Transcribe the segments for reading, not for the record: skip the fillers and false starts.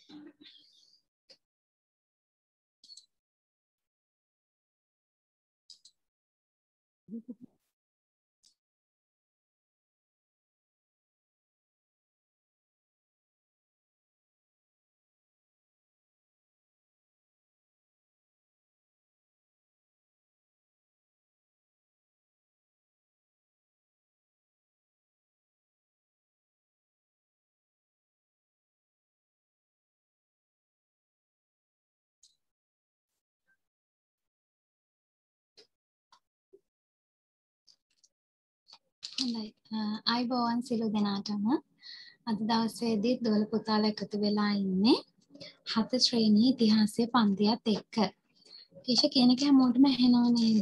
අයිබෝවන් සියලු දෙනාටම අද දවසේදී දොළ පුතාලා එකතු වෙලා ඉන්නේ 7 ශ්‍රේණියේ ඉතිහාසය පන්තියත් එක්ක. කීෂ කියන එක හැමෝටම ඇහෙනව නේද?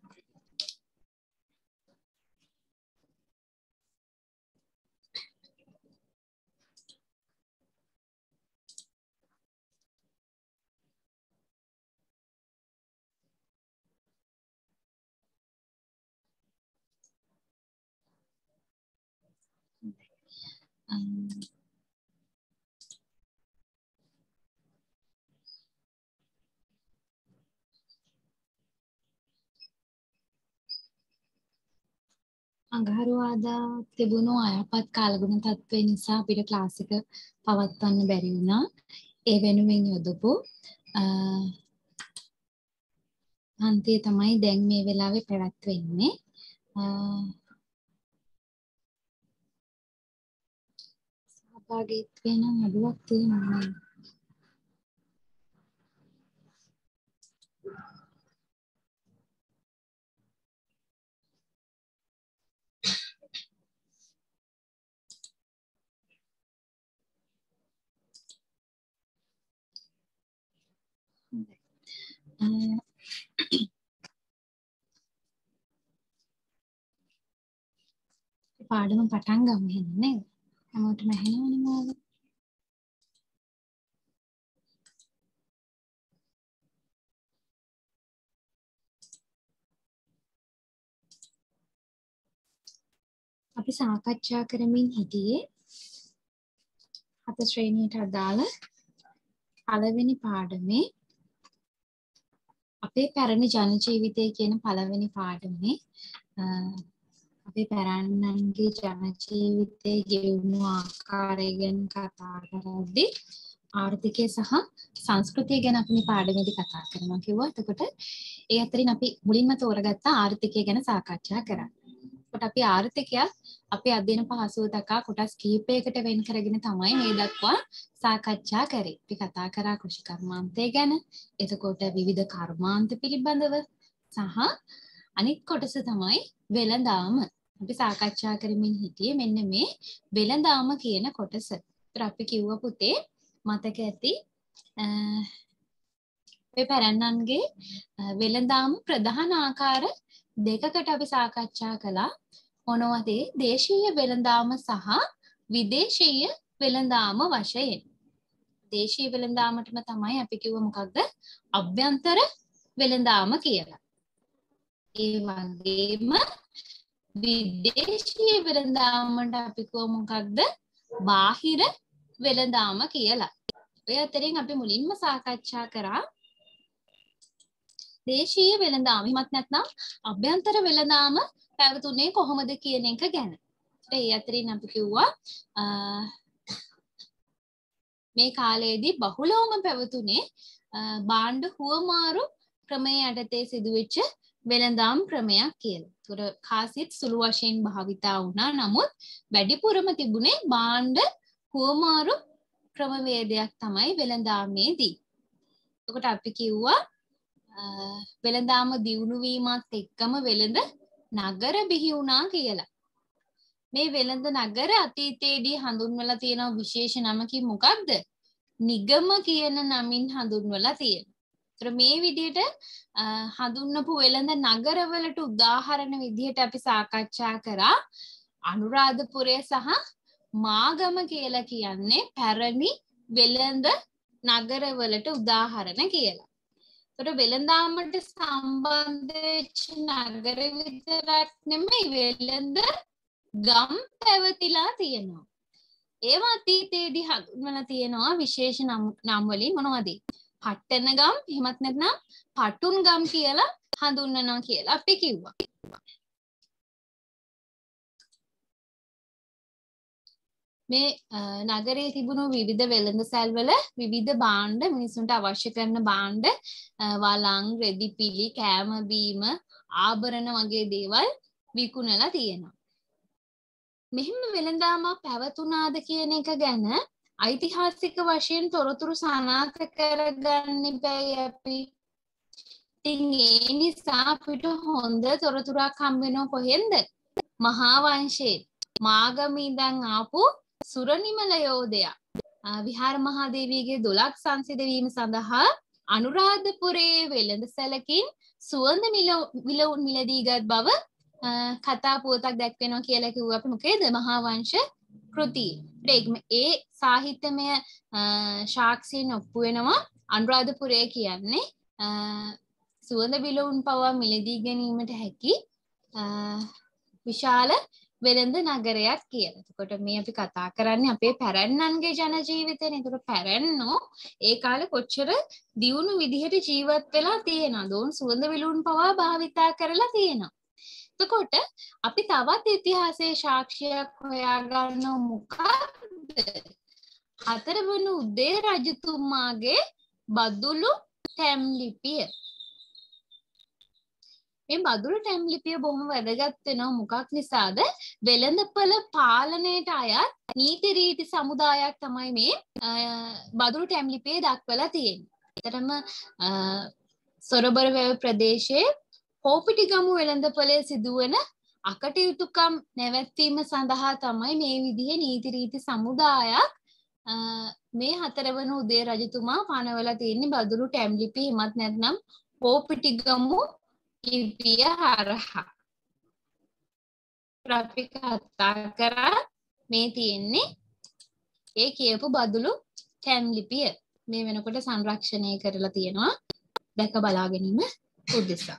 අඟහරුවාදා තිබුණු අයහපත් කාලගුණ තත්ත්වය නිසා අපිට ක්ලාස් එක පවත්වන්න බැරි වුණා. ඒ වෙනුවෙන් යොදපු පන්තිය තමයි දැන් මේ වෙලාවේ පැවැත්වෙන්නේ. සහභාගීත්වය නම් අඩුවක් තියෙනවා. පාඩම පටන් ගමු එහෙනම් නේද? හැමෝටම ඇහෙනවනේ මොකද? අපි සාකච්ඡා කරමින් හිටියේ 7 ශ්‍රේණියට අදාළ පළවෙනි පාඩමේ අපේ පැරණි ජන ජීවිතය කියන පළවෙනි පාඩමේ අපේ පැරණන්ගේ ජන ජීවිතයේ ගෙවුණු ආකාරය ගැන කතා කරද්දී ආර්ථිකය සහ සංස්කෘතිය ගැන අපි මේ පාඩමේදී කතා කරනවා කිව්වා. එතකොට ඒ අතරින් අපි මුලින්ම තෝරගත්ත ආර්ථිකය ගැන සාකච්ඡා කරා. එතකොට අපි ආර්ථිකය අපේ අධ්‍යයන පහසුව දක්වා කොටස් කිහිපයකට වෙන් කරගෙන තමයි මේ දක්වා සාකච්ඡා කරේ. අපි කතා කරා කෘෂි කර්මාන්තය ගැන, එතකොට විවිධ කර්මාන්ත පිළිබඳව සහ අනිත් කොටස තමයි වෙළඳාම. අපි සාකච්ඡා කරමින් හිටියේ මෙන්න මේ වෙළඳාම කියන කොටස. ඒතර අපි කිව්වා පුතේ මතක ඇති අපේ පැරණන්ගේ වෙළඳාම ප්‍රධාන ආකාර දෙකකට අපි සාකච්ඡා කළා. මොනවද? දේශීය වෙළඳාම සහ විදේශීය වෙළඳාම වශයෙන්. දේශීය වෙළඳාමටම තමයි අපි කිව්ව මොකක්ද? අභ්‍යන්තර වෙළඳාම කියලා. ඒ වගේම විදේශීය වෙළඳාමට අපි කිව්ව මොකක්ද? බාහිර වෙළඳාම කියලා. ඔය අතරින් අපි මුලින්ම සාකච්ඡා කරා දේශීය වෙළඳාම. එහෙමත් නැත්නම් අභ්‍යන්තර වෙළඳාම පැවතුනේ කොහොමද කියන එක ගැන. ඒ අතරින් අපි කිව්වා මේ කාලයේදී බහුලවම පැවතුනේ භාණ්ඩ හුවමාරු ක්‍රමයේ යටතේ සිදුවෙච්ච වෙළඳාම් ක්‍රමයක් කියලා. ඒතර කාසිත් සුළු වශයෙන් භාවිතා වුණා. නමුත් වැඩිපුරම තිබුණේ භාණ්ඩ හුවමාරු ක්‍රමවේදයක් තමයි වෙළඳාමේදී. එතකොට අපි කිව්වා වෙළඳාම දියුණු වීමත් එක්කම වෙළඳ නගර බිහි වුණා කියලා. මේ වෙළඳ නගර අතීතයේදී හඳුන්වලා තියෙන විශේෂ නමකින් මොකක්ද? නිගම කියන නමින් හඳුන්වලා තියෙනවා. ඒතර මේ විදිහට හඳුන්වපු වෙළඳ නගරවලට උදාහරණ විදිහට අපි සාකච්ඡා කරා අනුරාධපුරය සහ මාගම කියලා කියන්නේ පැරණි වෙළඳ නගරවලට උදාහරණ කියලා. ඒතර වෙළඳාමට සම්බන්ධ වෙච්ච නගර විතරක් නෙමෙයි වෙළඳ ගම් පැවතිලා තියෙනවා. ඒවා අතීතයේදී හඳුන්වලා තියෙනවා විශේෂ නම් වලින් මොනවද? පට්ටන ගම් එහෙමත් නැත්නම් පටුන් ගම් කියලා හඳුන්වනවා කියලා අපි කිව්වා. මේ නගරයේ තිබුණු විවිධ වෙළඳසැල්වල විවිධ භාණ්ඩ මිනිසුන්ට අවශ්‍ය කරන භාණ්ඩ වළං, රෙදි පිලි, කෑම බීම, ආභරණ වගේ දේවල් විකුණලා තියෙනවා. මෙහෙම වෙළඳාමක් පැවතුනාද කියන එක ගැන ඓතිහාසික වශයෙන් තොරතුරු සනාථ කරගන්න බැයි අපි. ඉතින් ඒ නිසා අපිට හොඳ තොරතුරක් හම්බ වෙනව කොහෙන්ද? මහා වංශයේ මාගම ඉඳන් ආපු සුරනිමල යෝධයා විහාර මහාදේවියගේ දොළක් සංසිඳවීම සඳහා අනුරාධපුරයේ වෙළඳසැලකින් සුවඳ විලවුන් මිලදීගත් බව කතා පුවතක් දැක්වෙනවා කියලා කිව්ව අපි මොකේද? මහා වංශ කෘතිය. ඒ සාහිත්‍යමය සාක්ෂියෙන් ඔප්පු වෙනවා අනුරාධපුරය කියන්නේ සුවඳ විලවුන් පවා මිලදී ගැනීමට හැකි විශාල වෙළඳ නගරයක් කියලා. එතකොට මේ අපි කතා කරන්නේ අපේ පැරැන්නන්ගේ ජන ජීවිතේනේ. එතකොට පැරැන්නෝ ඒ කාලේ කොච්චර දියුණු විදිහට ජීවත් වෙලා තියෙනවද? ඕන් සුවඳ විලවුන් පවා භාවිතා කරලා තියෙනවා. එතකොට අපි තවත් ඉතිහාසයේ සාක්ෂියක් හොයාගන්න මොකක්ද? හතරවන උදේ රජතුමාගේ බදුලු ටැම් ලිපිය. මේ බදුලු ටැම් ලිපිය බොහොම වැදගත් වෙනවා. මොකක් නිසාද? වෙළඳපොළ පාලනයට අයත් නීති රීති සමුදායක් තමයි මේ බදුලු ටැම් ලිපියේ දක්වලා තියෙන්නේ. ඇත්තටම සොරබර වැව ප්‍රදේශයේ හෝපිටිගමු වෙළඳපොළේ සිදුවන අකටයුතුකම් නැවැත්වීම සඳහා තමයි මේ විදිහේ නීති රීති සමුදායක් මේ හතරවන උදේ රජතුමා පනවලා තියෙන්නේ බදුලු ටැම් ලිපිය හිමත් නැත්නම් හෝපිටිගමු ලිපිය හරහා. අපි කතා කරා මේ තියෙන්නේ ඒ කියපු බදුලු ටැම් ලිපිය. මේ වෙනකොට සංරක්ෂණය කරලා තියෙනවා දැක බලා ගැනීම උදෙසා.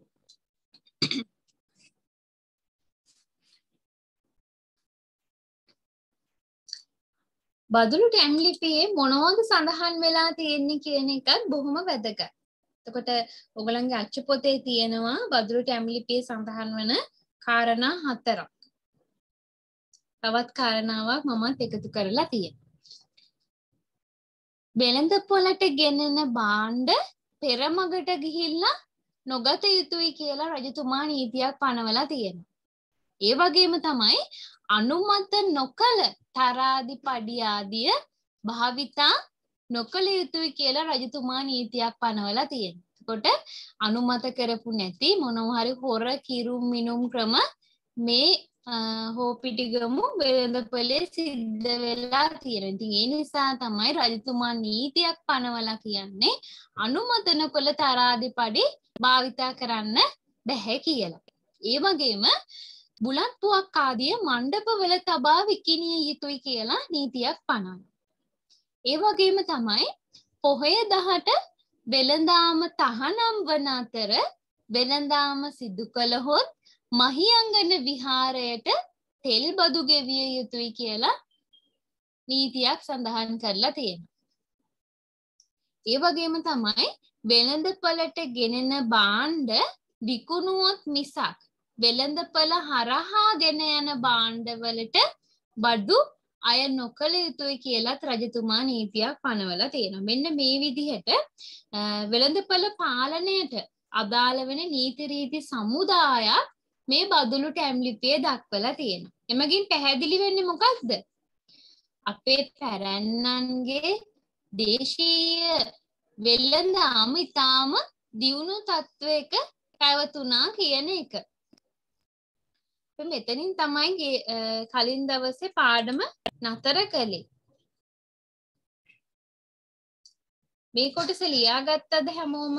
බදුලු ටැම් ලිපියේ මොනවද සඳහන් වෙලා තියෙන්නේ කියන එකත් බොහොම වැදගත්. එතකොට ඔයගලන්ගේ අච්චු පොතේ තියෙනවා බදුලු ටැම් ලිපියේ සඳහන් වන කාරණා 4ක්. තවත් කාරණාවක් මමත් එකතු කරලා තියෙනවා. වෙළඳපොළට ගෙනෙන භාණ්ඩ පෙරමගට ගිහිල්ලා නොගත යුතුයි කියලා රජතුමා නීතියක් පනවලා තියෙනවා. ඒ වගේම තමයි අනුමත නොකළ තරාදි පඩි ආදිය භාවිතා නොකළ යුතුයි කියලා රජතුමා නීතියක් පනවලා තියෙනවා. එතකොට අනුමත කරපු නැති මොනවා හරි හොර කිරුම් මිනුම් ක්‍රම මේ හෝපිටිගමු වෙළඳපොළේ සිද්ධ වෙලා තියෙනවා. ඉතින් ඒ නිසා තමයි රජතුමා නීතියක් පනවලා කියන්නේ අනුමත නොකළ තරාදි පඩි භාවිතා කරන්න බැහැ කියලා. ඒ වගේම බුලත්පුවක් ආදිය මණ්ඩපවල තබා විකිණිය යුතුයි කියලා නීතියක් පනවනවා. ඒ වගේම තමයි පොහොය 18 වෙළඳාම තහනම් වන අතර වෙළඳාම සිදු කළහොත් මහියංගන විහාරයට තෙල් බදු ගෙවිය යුතුයි කියලා නීතියක් සඳහන් කරලා තියෙනවා. ඒ වගේම තමයි වෙළඳපොළට ගෙනෙන භාණ්ඩ විකුණුවොත් මිසක් වෙළඳපොළ හරහා ගෙන යන භාණ්ඩවලට බඩු අය නොකළ යුතුයි කියලාත් රජතුමා නීතියක් පනවලා තියෙනවා. මෙන්න මේ විදිහට වෙළඳපොළ පාලනයට අදාළ වෙන නීති රීති සමුදායක් මේ බදුලු ටැම් ලිපියේ දක්වලා තියෙනවා. එමගින් පැහැදිලි වෙන්නේ මොකක්ද? අපේ පැරැන්නන්ගේ දේශීය වෙළඳාම ඉතාම දියුණු තත්වයක පැවතුනා කියන එක. මෙතනින් තමයි කලින් දවසේ පාඩම නතර කළේ. මේ කොටස ලියාගත්තද හැමෝම?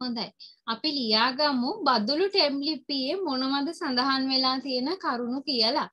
හොඳයි. අපි ලියාගමු බදුළු ටෙම් ලිපියේ මොනවද සඳහන් වෙලා තියෙන කරුණු කියලා.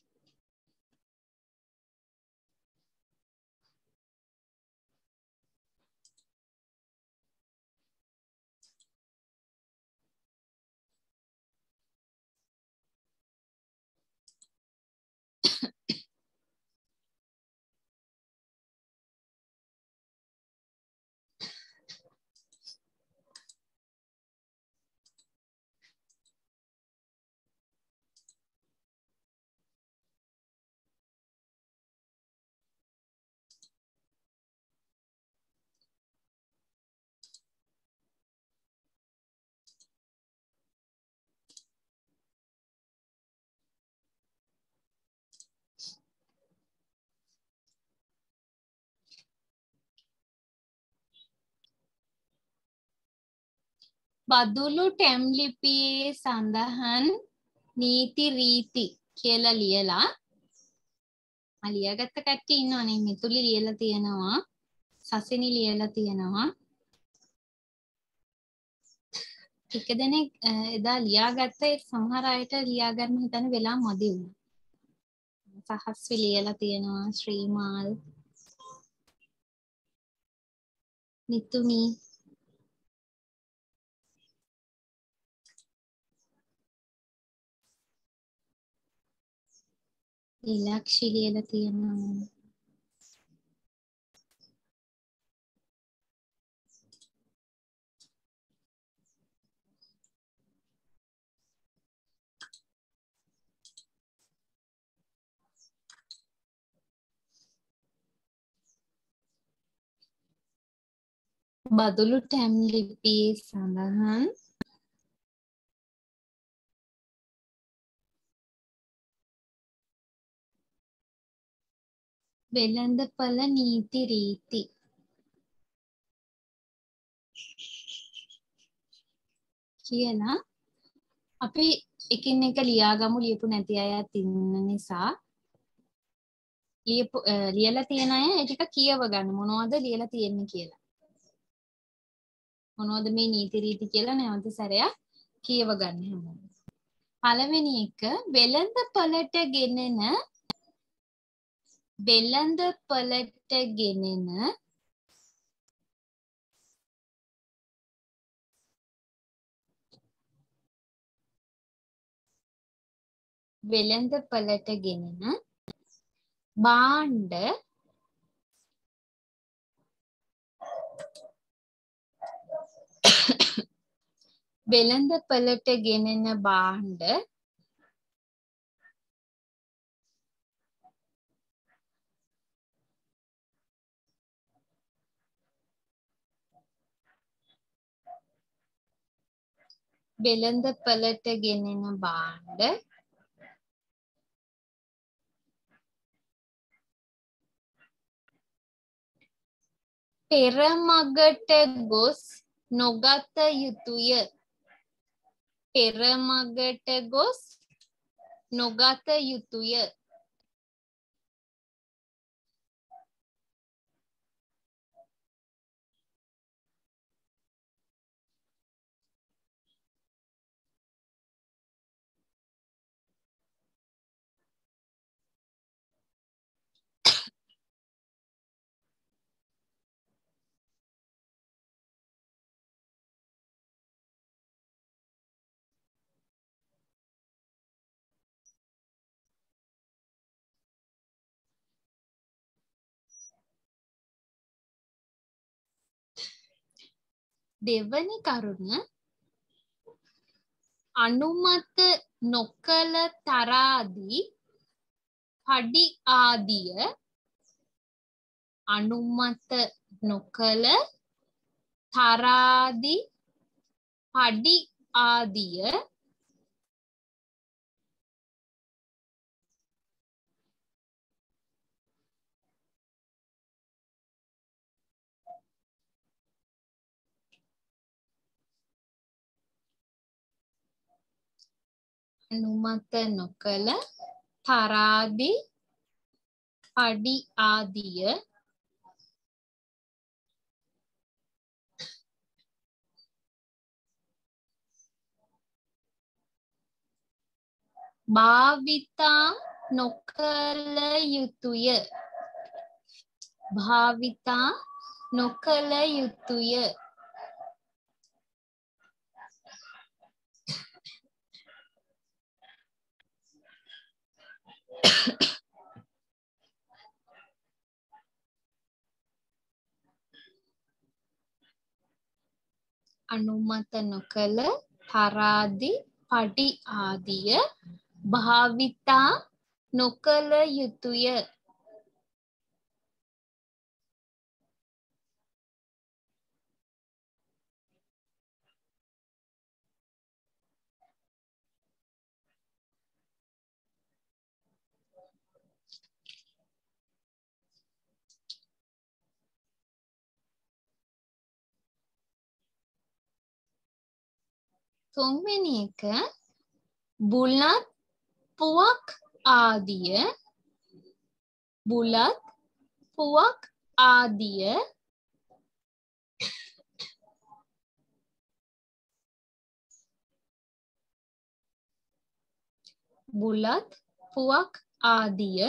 බදුළු ටෙම් ලිපියේ සඳහන් නීති රීති කියලා ලියලා ලියාගත්ත කට්ටිය ඉන්නවනේ මිතුලි ලියලා තියෙනවා සසිනි ලියලා තියෙනවා ටික දෙනෙක් එදා ලියාගත්ත සමහර අයට ලියා ගන්න හිතන වෙලාව මදි වුණා සහස්වි ලියලා තියෙනවා ශ්‍රීමාල් නිතුමි ඉලක්ෂි ලියලා තියෙනවා බදුළු ටැම් ලිපියේ සඳහන් වෙළඳපළ නීති රීති කියලා අපි එකින් එක ලියාගමු ලියපු නැති අයත් ඉන්න නිසා ලියලා තියෙන අය ඒ ටික කියව ගන්න මොනවද ලියලා තියෙන්නේ කියලා මොනවද මේ නීති රීති කියලා නැවත සැරයක් කියව ගන්න හැමෝම පළවෙනි එක වෙළඳපළට ගෙනෙන භාණ්ඩ වෙළඳපළට ගෙනෙන භාණ්ඩ පෙරමගට ගොස් නොගත යුතුය. පෙරමගට ගොස් නොගත යුතුය. දෙවනි කරුණ අනුමත නොකළ තරාදී පඩි ආදිය අනුමත නොකළ තරාදී පඩි ආදිය අනුමත නොකළ තරාදී පඩි ආදිය භාවිතා නොකළ යුතුය. භාවිතා නොකළ යුතුය. අනුමත නොකළ තරාදි පඩි ආදිය භාවිතා නොකළ යුතුය. තුන්වෙනි එක බුලත් පුවක් ආදිය බුලත් පුවක් ආදිය බුලත් පුවක් ආදිය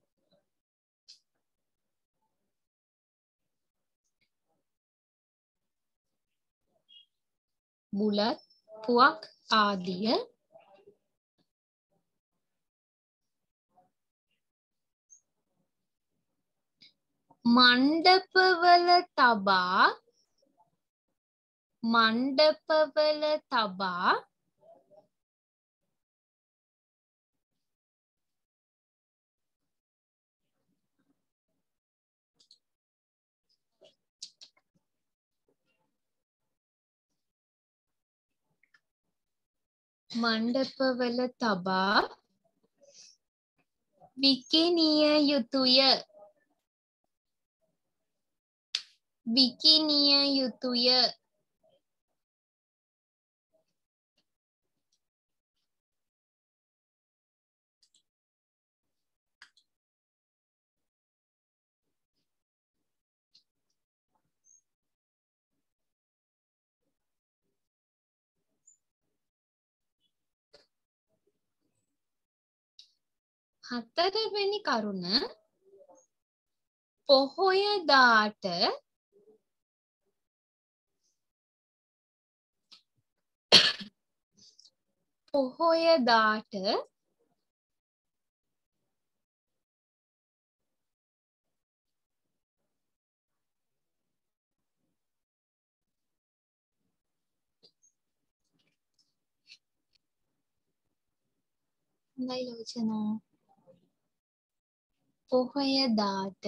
බුලත් පුවක් ආදිය මණ්ඩපවල තබා විකිණිය යුතුය. විකිණිය යුතුය. හතරවෙනි කරුණ පොහොයදාට ලෝචනා පොහොයදාට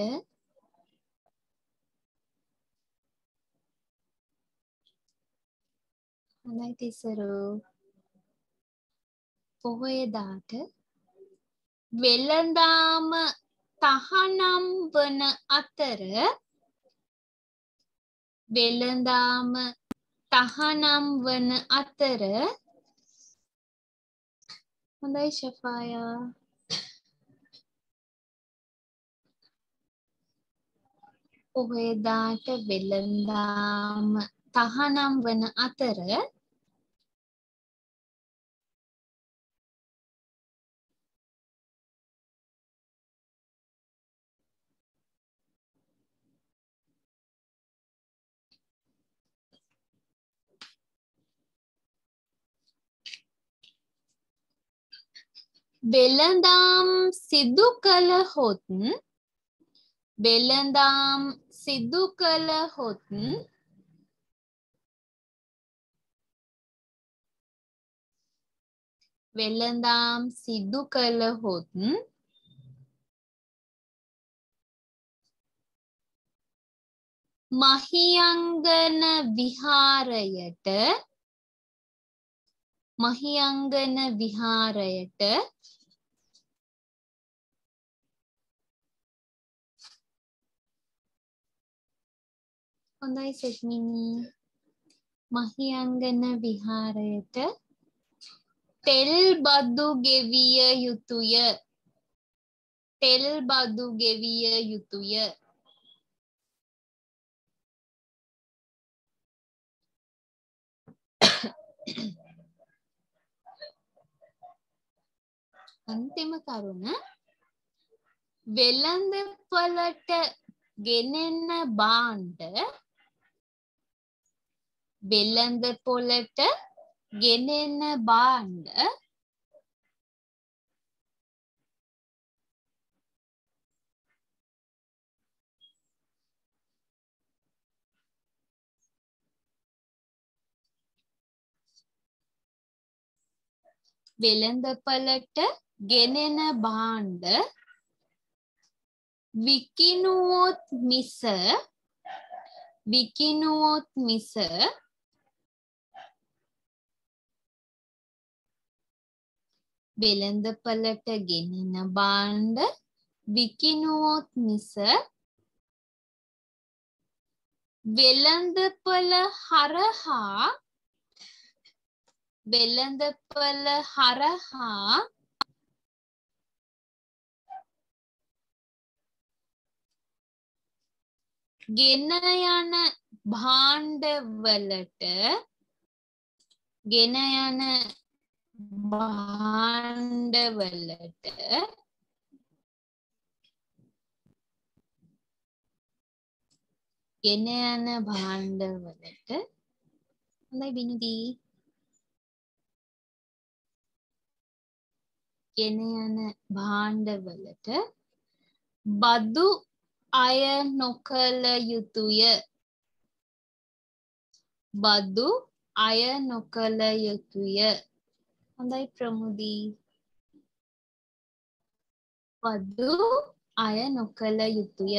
හොඳයි තිසරු පොහොයදාට වෙළඳාම තහනම් වන අතර හොඳයි ෂෆායා පොහොයදාට වෙළඳාම තහනම් වන අතර වෙළඳාම් සිදු කළහොත් මහියංගන විහාරයට හොඳයි සෙත්මිනි මහියංගන විහාරයට තෙල් බදු ගෙවිය යුතුය. අන්තිම කරුණ වෙළඳපළට ගෙනෙන භාණ්ඩ වෙළඳපොළට ගෙනෙන භාණ්ඩ වෙළඳපළට ගෙනෙන භාණ්ඩ විකිණුවොත් මිස වෙළඳපළට ගෙනෙන භාණ්ඩ විකිණුවොත් මිස වෙළඳපළ හරහා ගෙන යන භාණ්ඩවලට ගෙන යන භාණ්ඩවලට හොඳයි බිනුදී ගෙන යන භාණ්ඩවලට බදු අය නොකළ යුතුය. බදු අය නොකළ යුතුය. හොඳයි ප්‍රමුදී. බදු අය නොකළ යුතුය.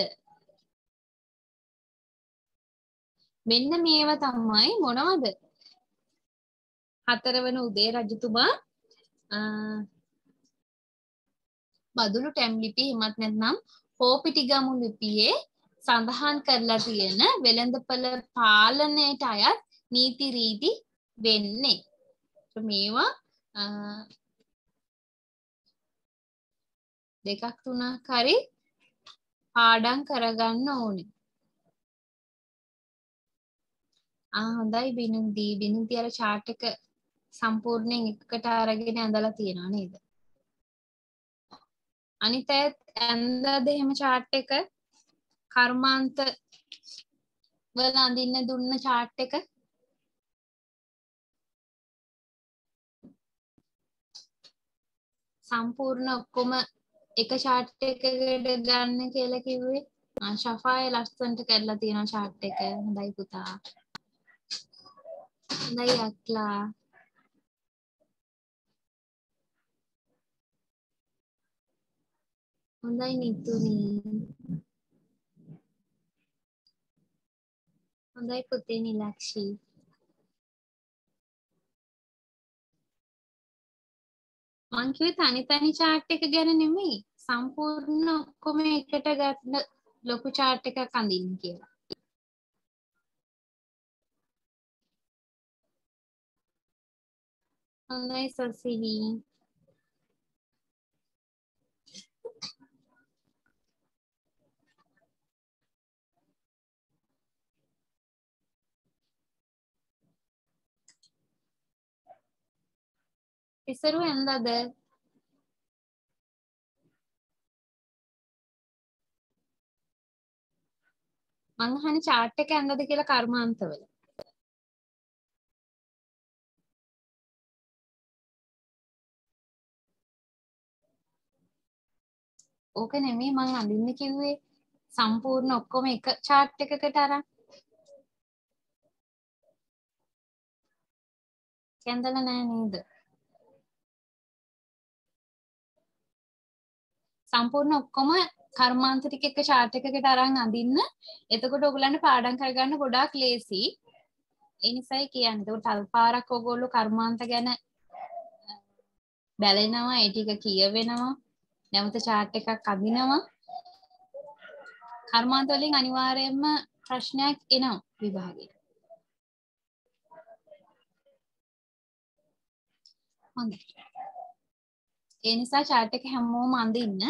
මෙන්න මේවා තමයි මොනවද? හතරවන උදේ රජතුමා බදුලු ටැම් ලිපි හිමත් නැත්නම් හෝපිටිගමු ලිපියේ සඳහන් කරලා තියෙන වෙළඳපළ පාලනයට අයත් නීති රීති වෙන්නේ. මේවා දෙකක් තුනක් හරි පාඩම් කරගන්න ඕනේ. හොඳයි බිනුදී අර chart එක සම්පූර්ණයෙන් එකකට අරගෙන ඇඳලා තියෙනවා නේද? අනිත් අයත් ඇඳලාද එහෙම chart එක? කර්මාන්ත වල අඳින්න දුන්න chart එක සම්පූර්ණ ඔක්කොම එක chart එකකට ගන්න කියලා කිව්වේ. ශෆාය ලස්සනට කරලා තියෙනවා chart එක. හොඳයි පුතා. හොඳයි අක්ලා. හොඳයි නිතුනි. හොඳයි පුතේ නිලක්ෂී. මං කිව්වේ තනි chart එක ගැන නෙමෙයි. සම්පූර්ණ ඔක්කොම එකට ගන්න ලොකු chart එකක් අඳින්න කියලා. හොඳයි සොසිලි. ඉසරු ඇඳද? මං අහන්නේ chart එක ඇඳද කියලා කර්මාන්තවල. ඕක නෙමෙයි මං අඳින්න කිව්වේ. සම්පූර්ණ ඔක්කොම එක chart එකකට අරන්. කැඳලා නෑ නේද? සම්පූර්ණ ඔක්කොම කර්මාන්ත ටික එක chart එකකට අරන් අඳින්න. එතකොට ඔයගලන්ට පාඩම් කරගන්න ගොඩාක් ලේසි. ඒ නිසායි කියන්නේ. ඒකට තල්පාරක් ඔයගොල්ලෝ කර්මාන්ත ගැන බැලෙනවා, ඒ ටික කියවෙනවා. නැවත chart එකක් අඳිනවා. කර්මාන්ත වලින් අනිවාර්යයෙන්ම ප්‍රශ්නයක් එනවා විභාගෙට. හොඳයි. ඒ නිසා chart එක හැමෝම අඳින්න.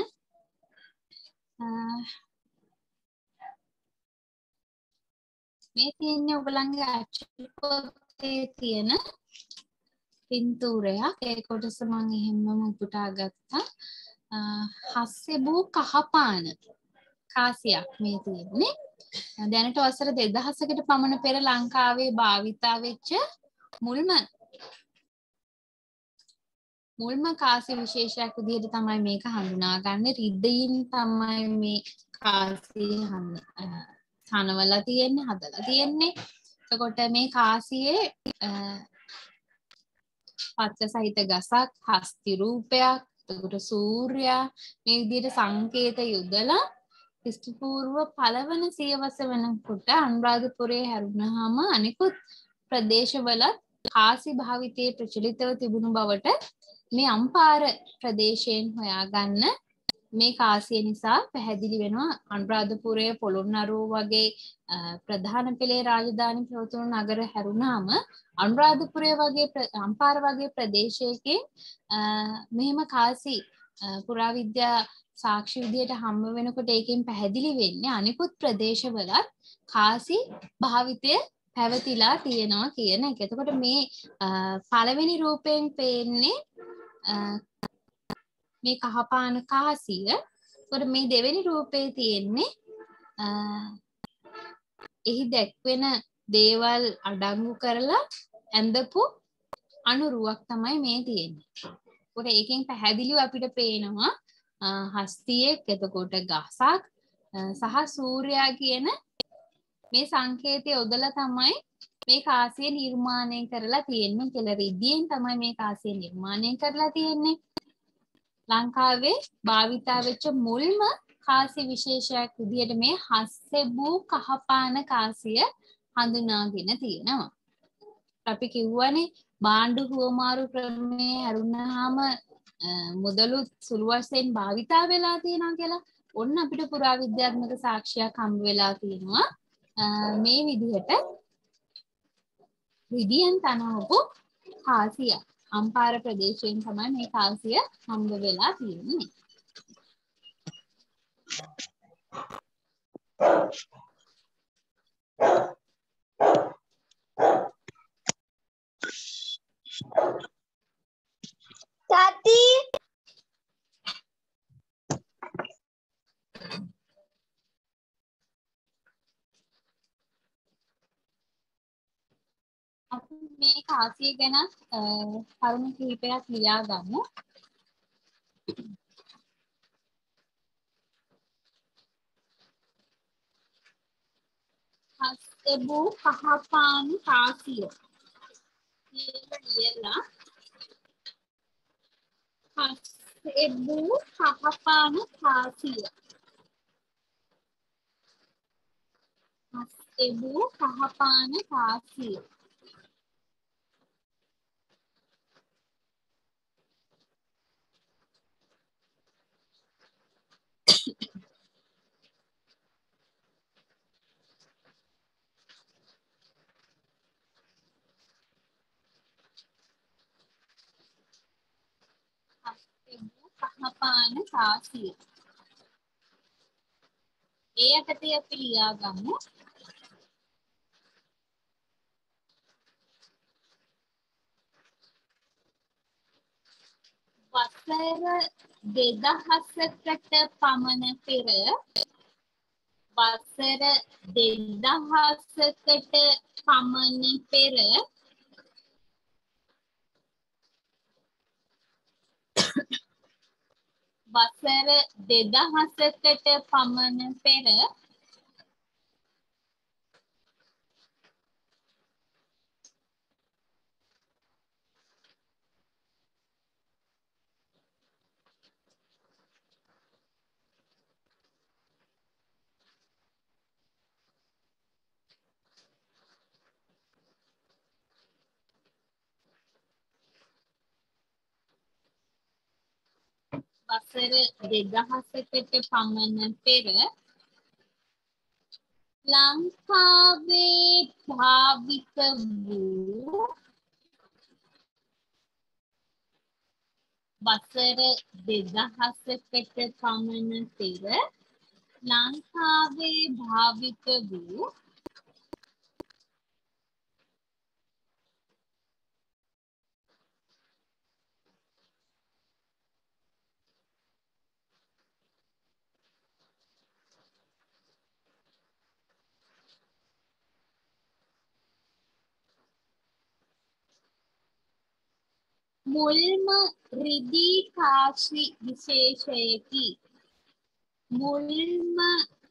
මේ තියෙන්නේ ඔයගලන්ගේ අච්චු පොතේ තියෙන පින්තූරයක්. ඒ කොටස මම එහෙමම උපුටා ගත්තා. හස්සෙබූ කහපාන කාසියක් මේ තියෙන්නේ. දැනට වසර 2000කට පමණ පෙර ලංකාවේ භාවිතා වෙච්ච මුල්ම කාසි විශේෂයක් විදිහට තමයි මේක හඳුනාගන්නේ. රිද්දීන් තමයි මේ කාසිය හනවලා තියෙන්නේ, හදලා තියෙන්නේ. එතකොට මේ කාසියේ පත්‍ර සහිත ගසක්, හස්ති රූපයක්, එතකොට සූර්යයා මේ විදිහට සංකේත යොදලා ක්‍රිස්තු පූර්ව පළවන සියවස වෙනකොට අනුරාධපුරයේ හැරුණාම අනිකුත් ප්‍රදේශවල කාසි භාවිතයේ ප්‍රචලිතව තිබුණු බවට මේ අම්පාර ප්‍රදේශයෙන් හොයාගන්න මේ කාසිය නිසා පැහැදිලි වෙනවා. අනුරාධපුරයේ පොළොන්නරුව වගේ ප්‍රධාන පෙළේ රාජධානි ප්‍රවතුණු නගර හැරුණාම අනුරාධපුරය වගේ අම්පාර වගේ ප්‍රදේශයකින් මෙහෙම කාසි පුරාවිද්‍යා සාක්ෂි විදියට හම්බ වෙනකොට ඒකෙන් පැහැදිලි වෙන්නේ අනිකුත් ප්‍රදේශවලත් කාසි භාවිතය පැවතිලා තියෙනවා කියන එක. එතකොට මේ පළවෙනි රූපයෙන් පේන්නේ මේ කහපාන කාසිය. එතකොට මේ දෙවෙනි රූපේ තියෙන්නේ එහි දැක්වෙන දේවල් අඩංගු කරලා ඇඳපු අනුරුවක් තමයි මේ තියෙන්නේ. එතකොට ඒකෙන් පැහැදිලිව අපිට පේනවා හස්තියෙක්, එතකොට ගසක් සහ සූර්යයා කියන මේ සංකේතය යොදලා තමයි මේ කාසිය නිර්මාණය කරලා තියෙන්නේ කියලා. රිද්දියෙන් තමයි මේ කාසිය නිර්මාණය කරලා තියෙන්නේ. ලංකාවේ භාවිතා වෙච්ච මුල්ම කාසි විශේෂයක් විදිහට මේ හස්සෙබූ කහපාන කාසිය හඳුනාගෙන තියෙනවා. අපි කිව්වනේ බාණ්ඩු හුවමාරු ක්‍රමේ හැරුණාම මුදලුත් සුළු වශයෙන් භාවිතා වෙලා තියෙනවා කියලා. ඔන්න අපිට පුරාවිද්‍යාත්මක සාක්ෂියක් හම්බ වෙලා තියෙනවා. මේ විදිහට රිදියෙන් තනවපු කාසිය අම්පාර ප්‍රදේශයෙන් තමයි මේ කාසිය හම්බ වෙලා තියෙන්නේ. Tati. අපි මේ කාසිය ගැන කරුණු කිහිපයක් ලියා ගමු. හස්සෙබූ කහපාන කාසිය කියලා හස්සෙබූ කහපාන කාසිය. හස්සෙබූ කහපාන කාසිය. කහපාන කාසිය. ඒ යටතේ අපි ලියා ගමු. වසර 2000කට පමණ පෙර වසර 2000කට පමණ පෙර වසර 2000කට පමණ පෙර වසර 2000කට පමණ පෙර ලංකාවේ භාවිත වූ වසර 2000කට පමණ පෙර ලංකාවේ භාවිත වූ මුල්ම රිදී කාසි විශේෂයකි. මුල්ම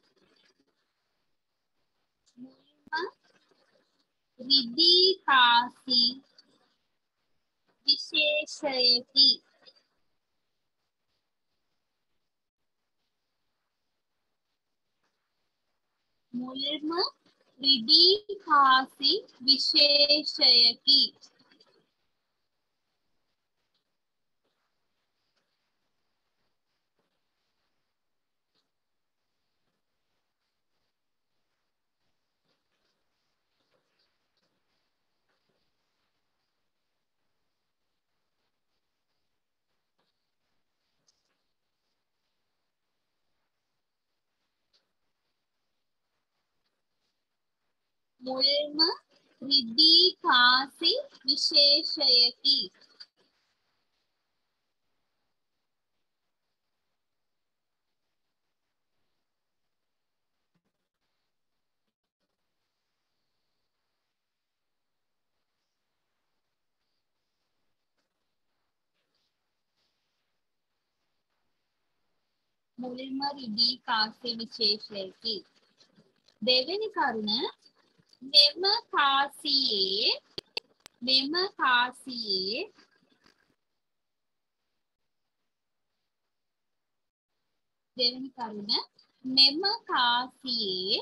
රිදී කාසි විශේෂයකි. මුල්ම රිදී කාසි විශේෂයකි. මුල්ම රිදී කාසි විශේෂයකි. මුල්ම රිදී කාසි විශේෂයකි. දෙවෙනි කරුණ මෙම කාසියේ දෙවෙනි කරුණ මෙම කාසියේ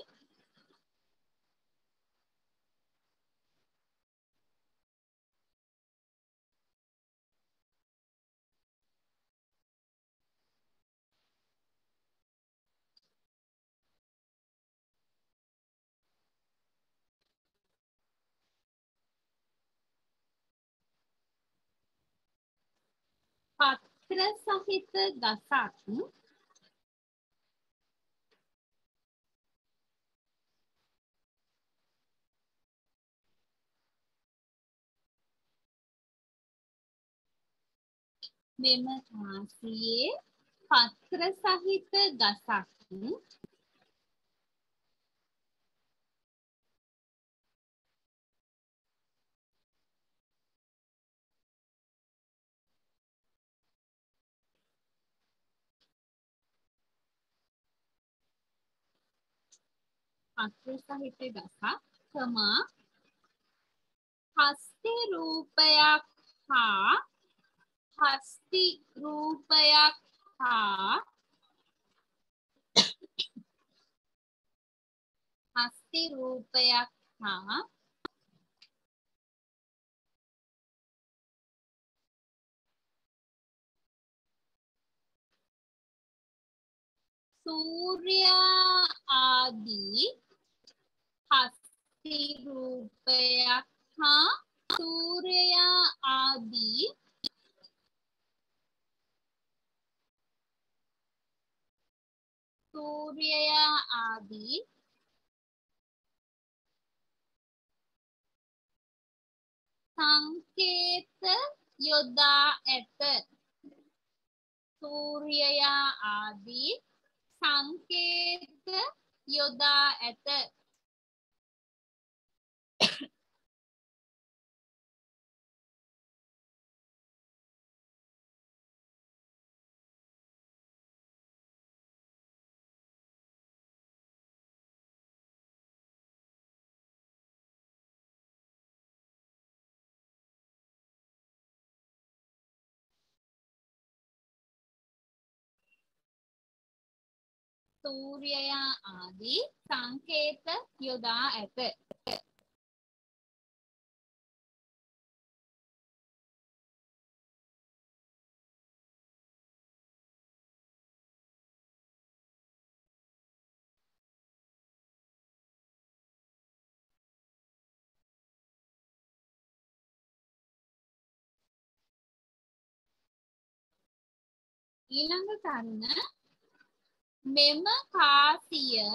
පත්‍ර සහිත ගසක් මෙම කාසියේ පත්‍ර සහිත ගසක් පත්‍ර සහිත ගසක් කමා හස්ති රූපයක් හා හස්ති රූපයක් හා හස්ති රූපයක් හා සූර්යා ආදී හස්ති රූපයක් හා සූර්යයා ආදී සූර්යයා ආදී සංකේත යොදා ඇත. සූර්යයා ආදී සංකේත යොදා ඇත. සූර්යයා ආදී සංකේත යොදා ඇත. ඊළඟ කරුණ මෙම කාසිය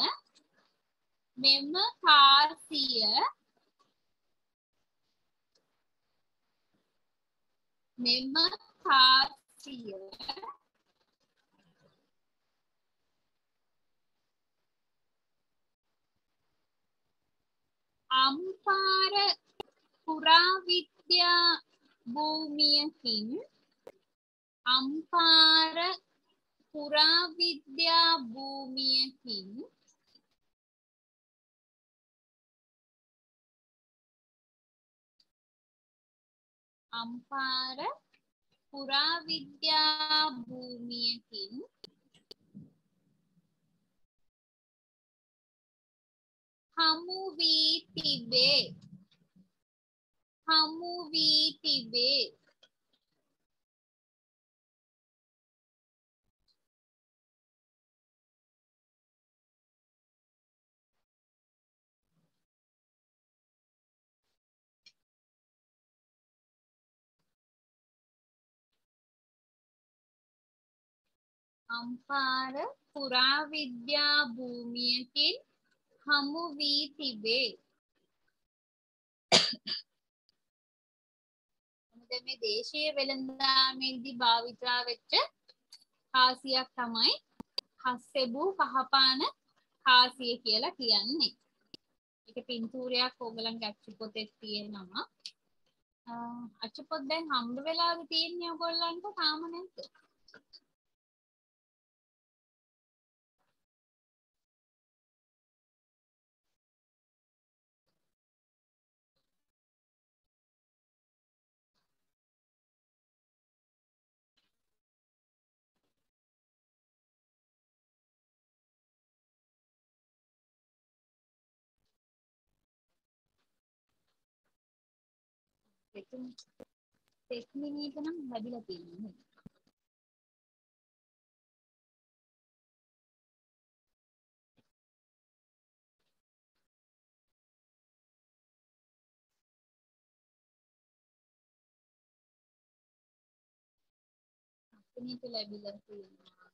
අම්පාර පුරාවිද්‍යා භූමියකින් අම්පාර පුරාවිද්‍යා භූමියකින් අම්පාර පුරාවිද්‍යා භූමියකින් හමු වී තිබේ. හමු වී තිබේ. අම්පාර පුරාවිද්‍යා භූමියකින් හමු වී තිබේ. මේ දේශීය වෙළඳාමේදී භාවිතා වෙච්ච හාසියක් තමයි හස්සෙබු කහපාන හාසිය කියලා කියන්නේ. ඒක පින්තූරයක් ඕගලන්ගේ අච්චු පොතේ තියෙනවා. අච්චු පොත් දැන් හම්බ වෙලාද තියෙන්නේ ඔයගොල්ලන්ට තාම නැද්ද? තෙක්මිනීට නම් ලැබිලා තියෙන්නේ. තෙක්මිනීට ලැබිලා තියෙනවා.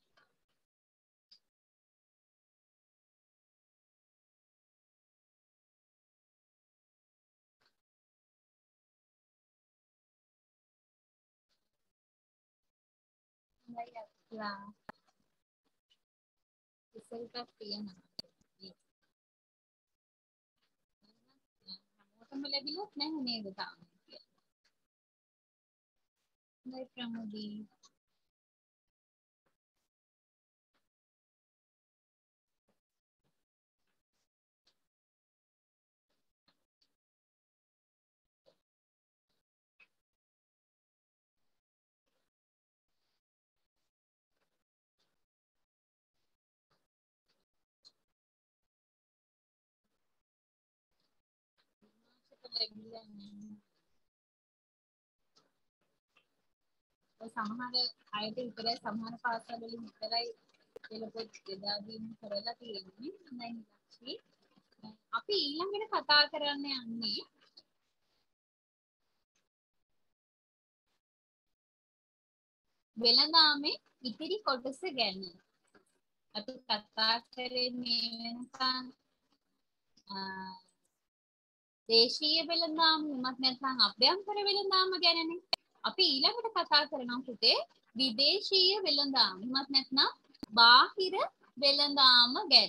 නෑ ඉස්සෙල්ට තියෙනවා. හැමෝටම ලැබිලත් නැහැ නේද තාම. නෑ ප්‍රමුදී. ලැබිලා නැහැ. සමහර අයට විතරයි සමහර පාසල් වලින් විතරයි කියලා පොත් බෙදා දීම කරලා තියෙන්නේ. දැන් ඉලක්ෂි අපි ඊළඟට කතා කරන්න යන්නේ වෙළඳාමේ ඉතිරි කොටස ගැන. අපි කතා කරේ මේ වෙනකන් දේශීය වෙළඳාම උමත් නැත්නම් අභ්‍යන්තර වෙළඳාම ගැනනේ. අපි ඊළඟට කතා කරනවා පුතේ විදේශීය වෙළඳාම උමත් නැත්නම් බාහිර වෙළඳාම ගැන.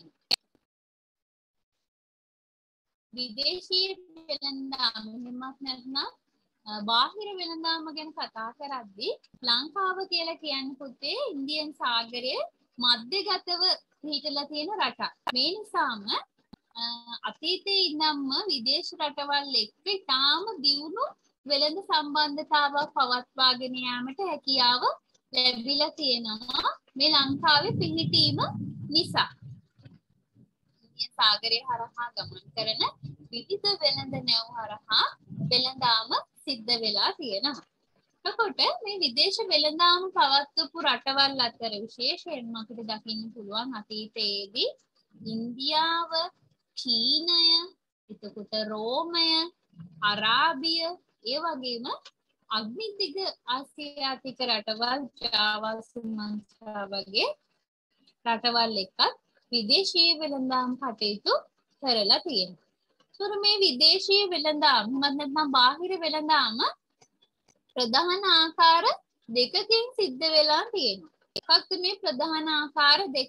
විදේශීය වෙළඳාම උමත් නැත්නම් බාහිර වෙළඳාම ගැන කතා කරද්දී ලංකාව කියලා කියන්නේ පුතේ ඉන්දියන් සාගරයේ මධ්‍යගතව පිහිටලා තියෙන රටක්. මේ නිසාම අතීතයේ ඉඳන්ම විදේශ රටවල් එක්ක ඉතාම දියුණු වෙළඳ සම්බන්ධතාවක් පවත්වාගෙන යාමට හැකියාව ලැබිලා තියෙනවා මේ ලංකාවේ පිහිටීම නිසා. ඉන්දියන් සාගරය හරහා ගමන් කරන විවිධ වෙළඳ නැව් හරහා වෙළඳාම සිද්ධ වෙලා තියෙනවා. එතකොට මේ විදේශ වෙළඳාම පවත්වපු රටවල් අතර විශේෂයෙන්ම අපිට දකින්න පුළුවන් අතීතයේදී ඉන්දියාව, චීනය, එතකොට රෝමය, අරාබිය, ඒ වගේම අග්නිදිග ආසියාතික රටවල් ජාවා, සුමත්‍රා වගේ රටවල් එක්කත් විදේශීය වෙළඳාම් කටයුතු කරලා තියෙනවා. ඒතර මේ විදේශීය වෙළඳාම් නැත්නම් බාහිර වෙළඳාම ප්‍රධාන ආකාර දෙකකින් සිද්ධ වෙලා තියෙනවා. එකක් මේ ප්‍රධාන ආකාර දෙක.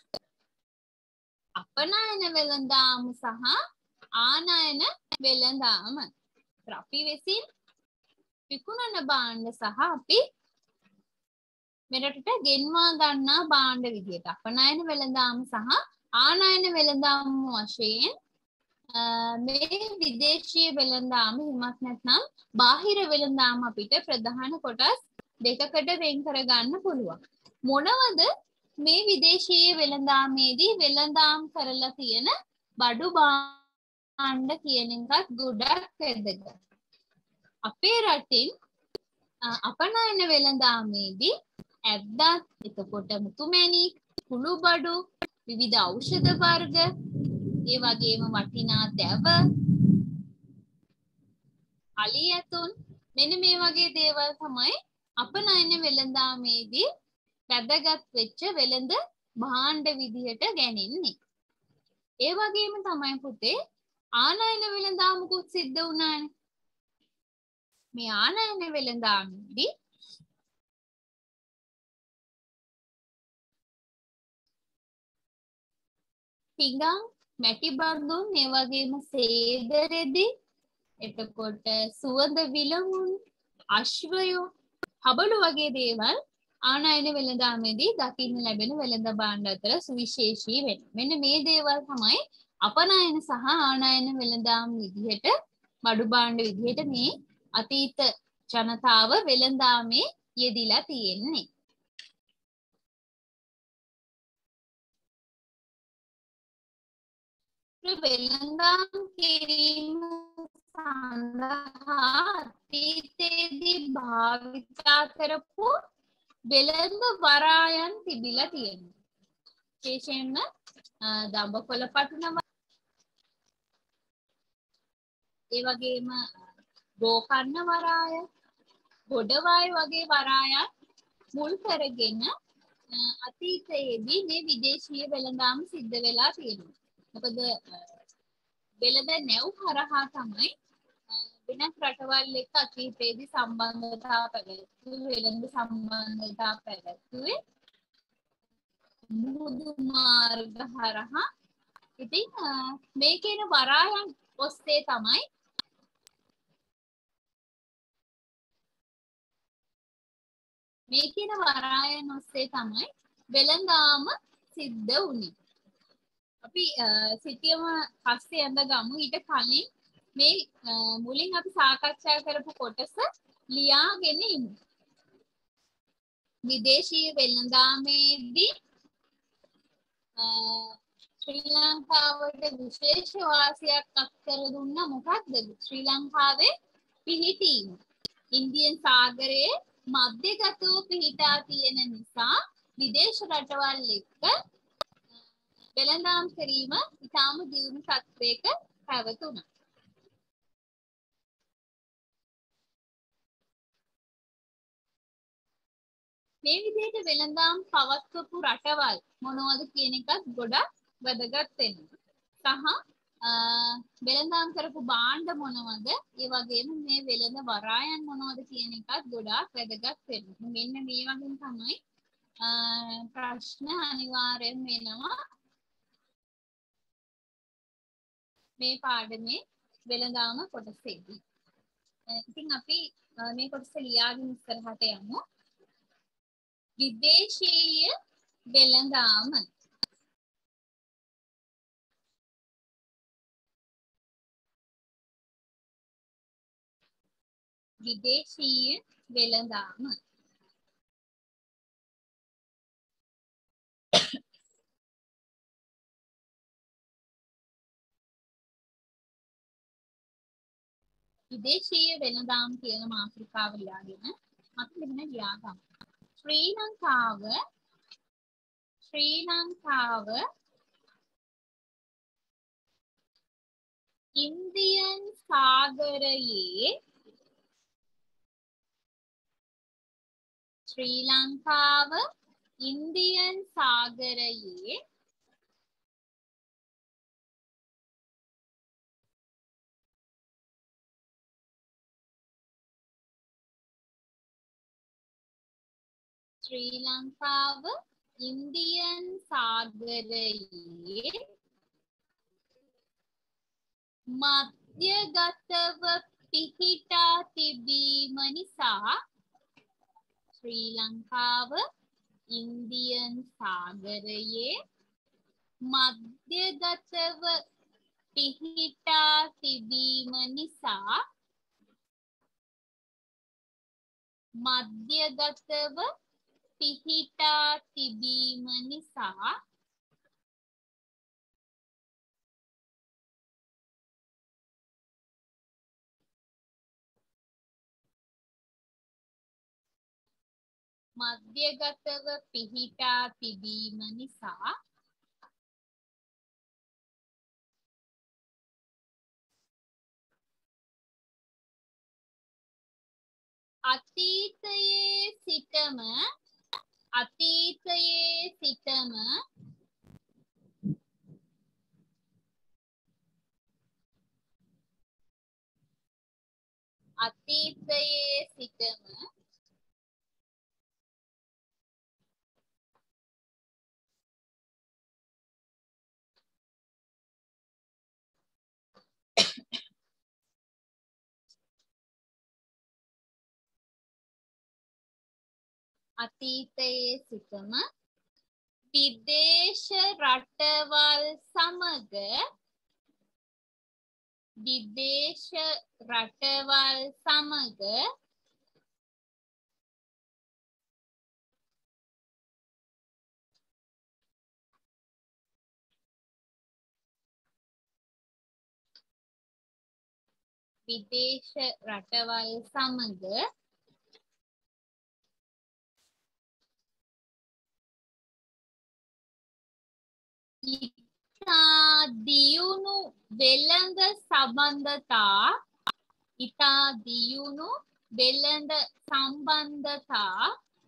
අපනයන වෙළඳාම සහ ආනයන වෙළඳාම. අපි විසින් විකුණන භාණ්ඩ සහ අපි මෙරටට ගෙන්වා ගන්නා භාණ්ඩ විදියට අපනයන වෙළඳාම සහ ආනයන වෙළඳාම වශයෙන් මේ විදේශීය වෙළඳාම හිමත් නැත්නම් බාහිර වෙළඳාම අපිට ප්‍රධාන කොටස් දෙකකට වෙන් කර ගන්න පුළුවන්. මොනවද මේ විදේශීය වෙළඳාමේදී වෙළඳාම් කරලා තියෙන බඩු භාණ්ඩ කියන එකත් ගොඩක් වැදගත්. අපේ රටින් අපනයන වෙළඳාමේදී ඇද්දත්, එතකොට මුතුමැණික්, කුළුබඩු, විවිධ ඖෂධ වර්ග, ඒ වගේම වටිනා දැව, අලි ඇතුන් මෙන්න මේ වගේ දේවල් තමයි අපනයන වෙළඳාමේදී වැදගත් වෙච්ච වෙළඳ භාණ්ඩ විදිහට ගන්නේ. ඒ වගේම තමයි පුතේ ආනයන වෙළඳාමකුත් සිද්ධ වුණානේ. මේ ආනයන වෙළඳාමේදී පිඟන්, මැටි බඳුන්, ඒ වගේම සේද රෙදි, එතකොට සුවඳ විලවුන්, අශ්වයෝ, හබළු වගේ දේවල් ආනයන වෙළඳාමේදී දකින්න ලැබෙන වෙළඳ භාණ්ඩ අතර සුවිශේෂී වෙනවා. මෙන්න මේ දේවල් තමයි අපනයන සහ ආනයන වෙළඳාම් විදිහට බඩු භාණ්ඩ විදිහට මේ අතීත ජනතාව වෙළඳාමේ යෙදිලා තියෙන්නේ. වෙළඳාම් කිරීම සඳහා අතීතයේදී භාවිතා කරපු වෙළඳ වරායන් තිබිලා තියෙනවා. විශේෂයෙන්ම දඹකොළ පටුන, ඒ වගේම ගෝකර්ණ වරාය, ගොඩවාය වගේ වරායන් මුල් කරගෙන අතීතයේදී මේ විදේශීය වෙළඳාම් සිද්ධ වෙලා තියෙනවා. මොකද වෙළඳ නැව් හරහා තමයි වෙනත් රටවල් එක්ක අතීතයේදී සම්බන්ධතා පැවැත්වුවේ, වෙළඳ සම්බන්ධතා පැවැත්වුවේ මුහුදු මාර්ග හරහා. ඉතින් මේ කියන වරායන් ඔස්සේ තමයි වෙළඳාම සිද්ධ වුණේ. අපි සිටියම පස්සේ යන්න ගමු. ඊට කලින් මේ මුලින් අපි සාකච්ඡා කරපු කොටස ලියාගෙන ඉමු. විදේශීය වෙළඳාමේදී ශ්‍රී ලංකාවට විශේෂ වාසියක් අත්කර දුන්න මොකක්ද? ශ්‍රී ලංකාවේ පිහිටීම. ඉන්දියන් සාගරයේ මධ්‍යගතව පිහිටා තියෙන නිසා විදේශ රටවල් එක්ක වෙළඳාම් කිරීම ඉතාම දියුණු තත්ත්වයක පැවතුණා. මේ විදිහට වෙළඳාම් පවත්වපු රටවල් මොනවද කියන එකත් ගොඩක් වැදගත් වෙනවා. සහ වෙළඳාම් කරපු භාණ්ඩ මොනවද? ඒ වගේම මේ වෙළඳ වරායන් මොනවද කියන එකත් ගොඩාක් වැදගත් වෙනවා. මෙන්න මේ වගේ තමයි ප්‍රශ්න අනිවාර්යෙන් වෙනවා මේ පාඩමේ වෙළඳාම කොටසේදී. ඉතින් අපි මේ කොටස ලියාගෙන ඉස්සරහට යමු. විදේශීය වෙළඳාම. විදේශීය වෙළඳාම. විදේශීය වෙළඳාම් කියන මාතෘකාව ලියාගෙන අපි මෙන්න ලියා ගමු. ශ්‍රී ලංකාව ඉන්දියන් සාගරයේ මධ්‍යගතව පිහිටා තිබීම නිසා ශ්‍රී ලංකාව ඉන්දියන් සාගරයේ මධ්‍යගතව පිහිටා තිබීම නිසා මධ්‍යගතව පිහිටා තිබීම නිසා මධ්‍යගතව පිහිටා තිබීම නිසා අතීතයේ සිටම විදේශ රටවල් සමග ඉතා දියුණු වෙළඳ සම්බන්ධතා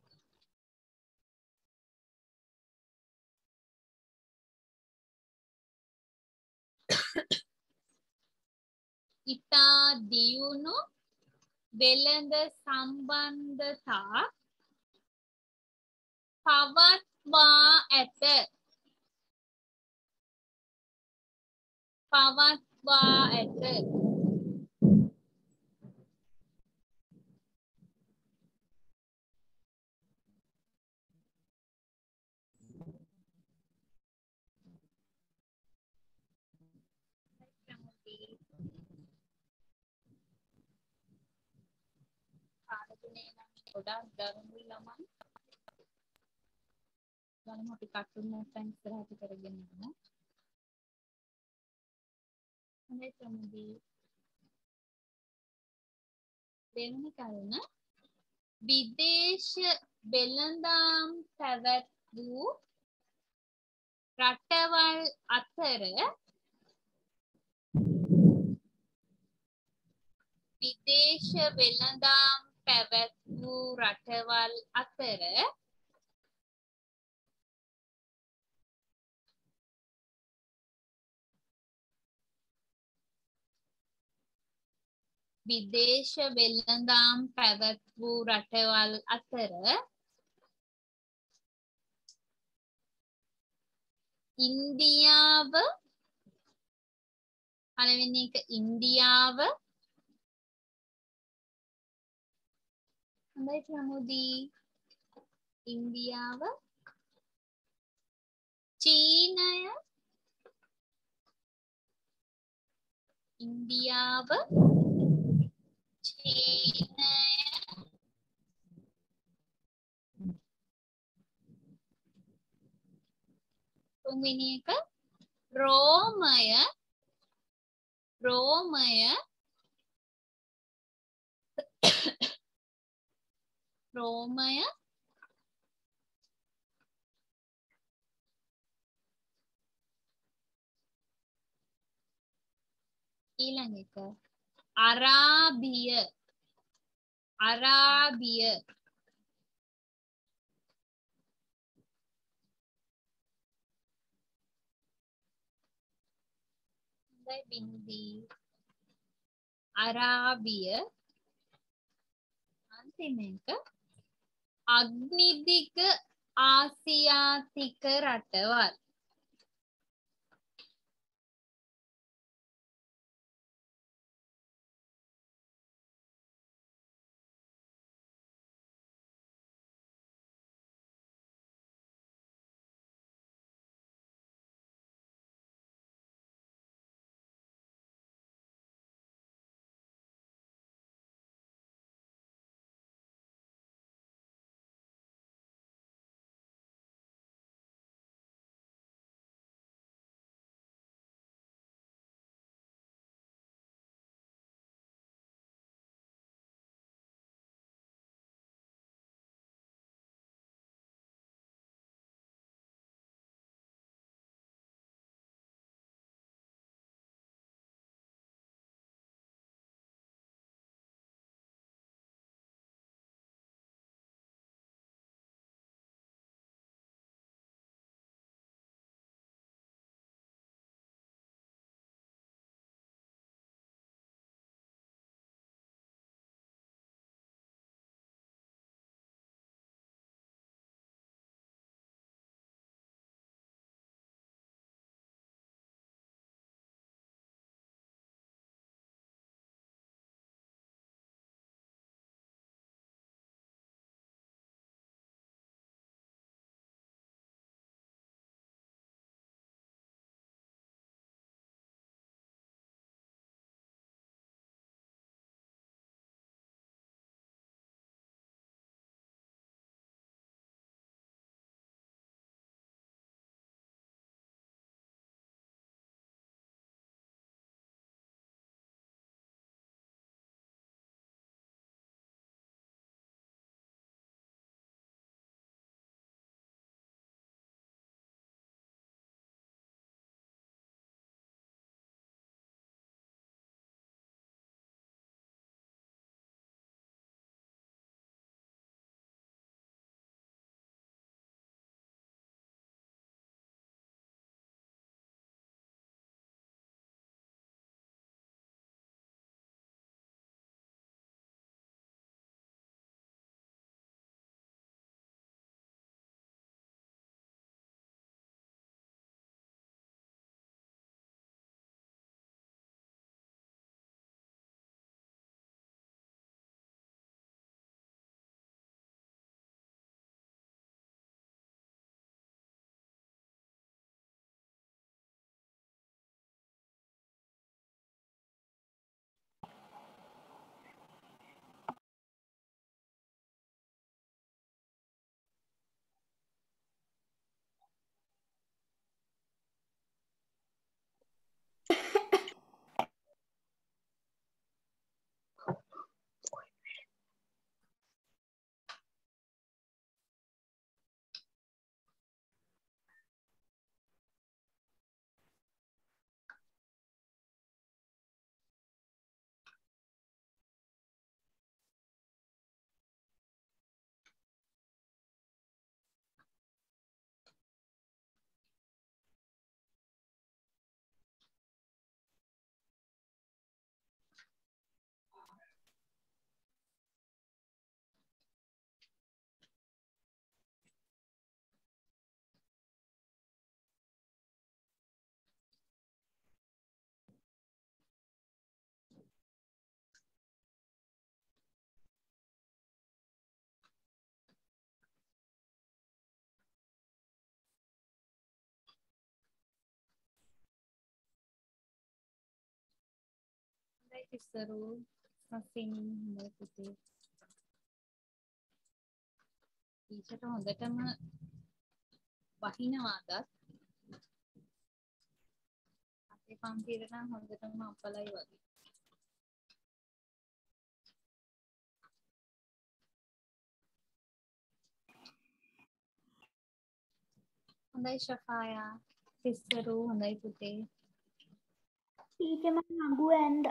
පවත්වා ඇත. ගොඩාක් දරුණුයි ළමයි. ගලම අපි කටුන් නැත්නම් ඉස්සරහට කරගෙන යනවා. හොඳයි ප්‍රමුදී. දෙවෙනි කරුණ විදේශ වෙළඳාම් පැවැත් වූ රටවල් අතර ඉන්දියාව පළවෙනි එක ඉන්දියාව හොඳයි ප්‍රමුදී ඉන්දියාව චීනය තුන්වෙනි එක රෝමය ඊළඟ එක අරාබිය හොඳයි බින්දී අරාබිය අන්තිම එක අග්නිදිග ආසියාතික රටවල් තිස්සරු සසින් හොඳයි පුතේ. ඊට හොඳටම වහිනවාද? අපේ පන්තියට නම් හොඳටම අපලයි වගේ. හොඳයි ශෆායා. තිස්සරු හොඳයි පුතේ. ඊට මම නගුව ඇන්ද.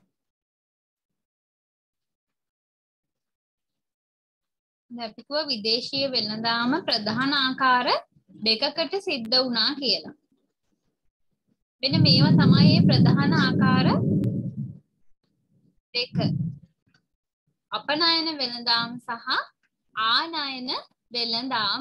අපි කිව්වා විදේශීය වෙළඳාම ප්‍රධාන ආකාර දෙකකට සිද්ධ වුණා කියලා. මෙන්න මේවා තමයි මේ ප්‍රධාන ආකාර දෙක. අපනයන වෙළඳාම සහ ආනයන වෙළඳාම.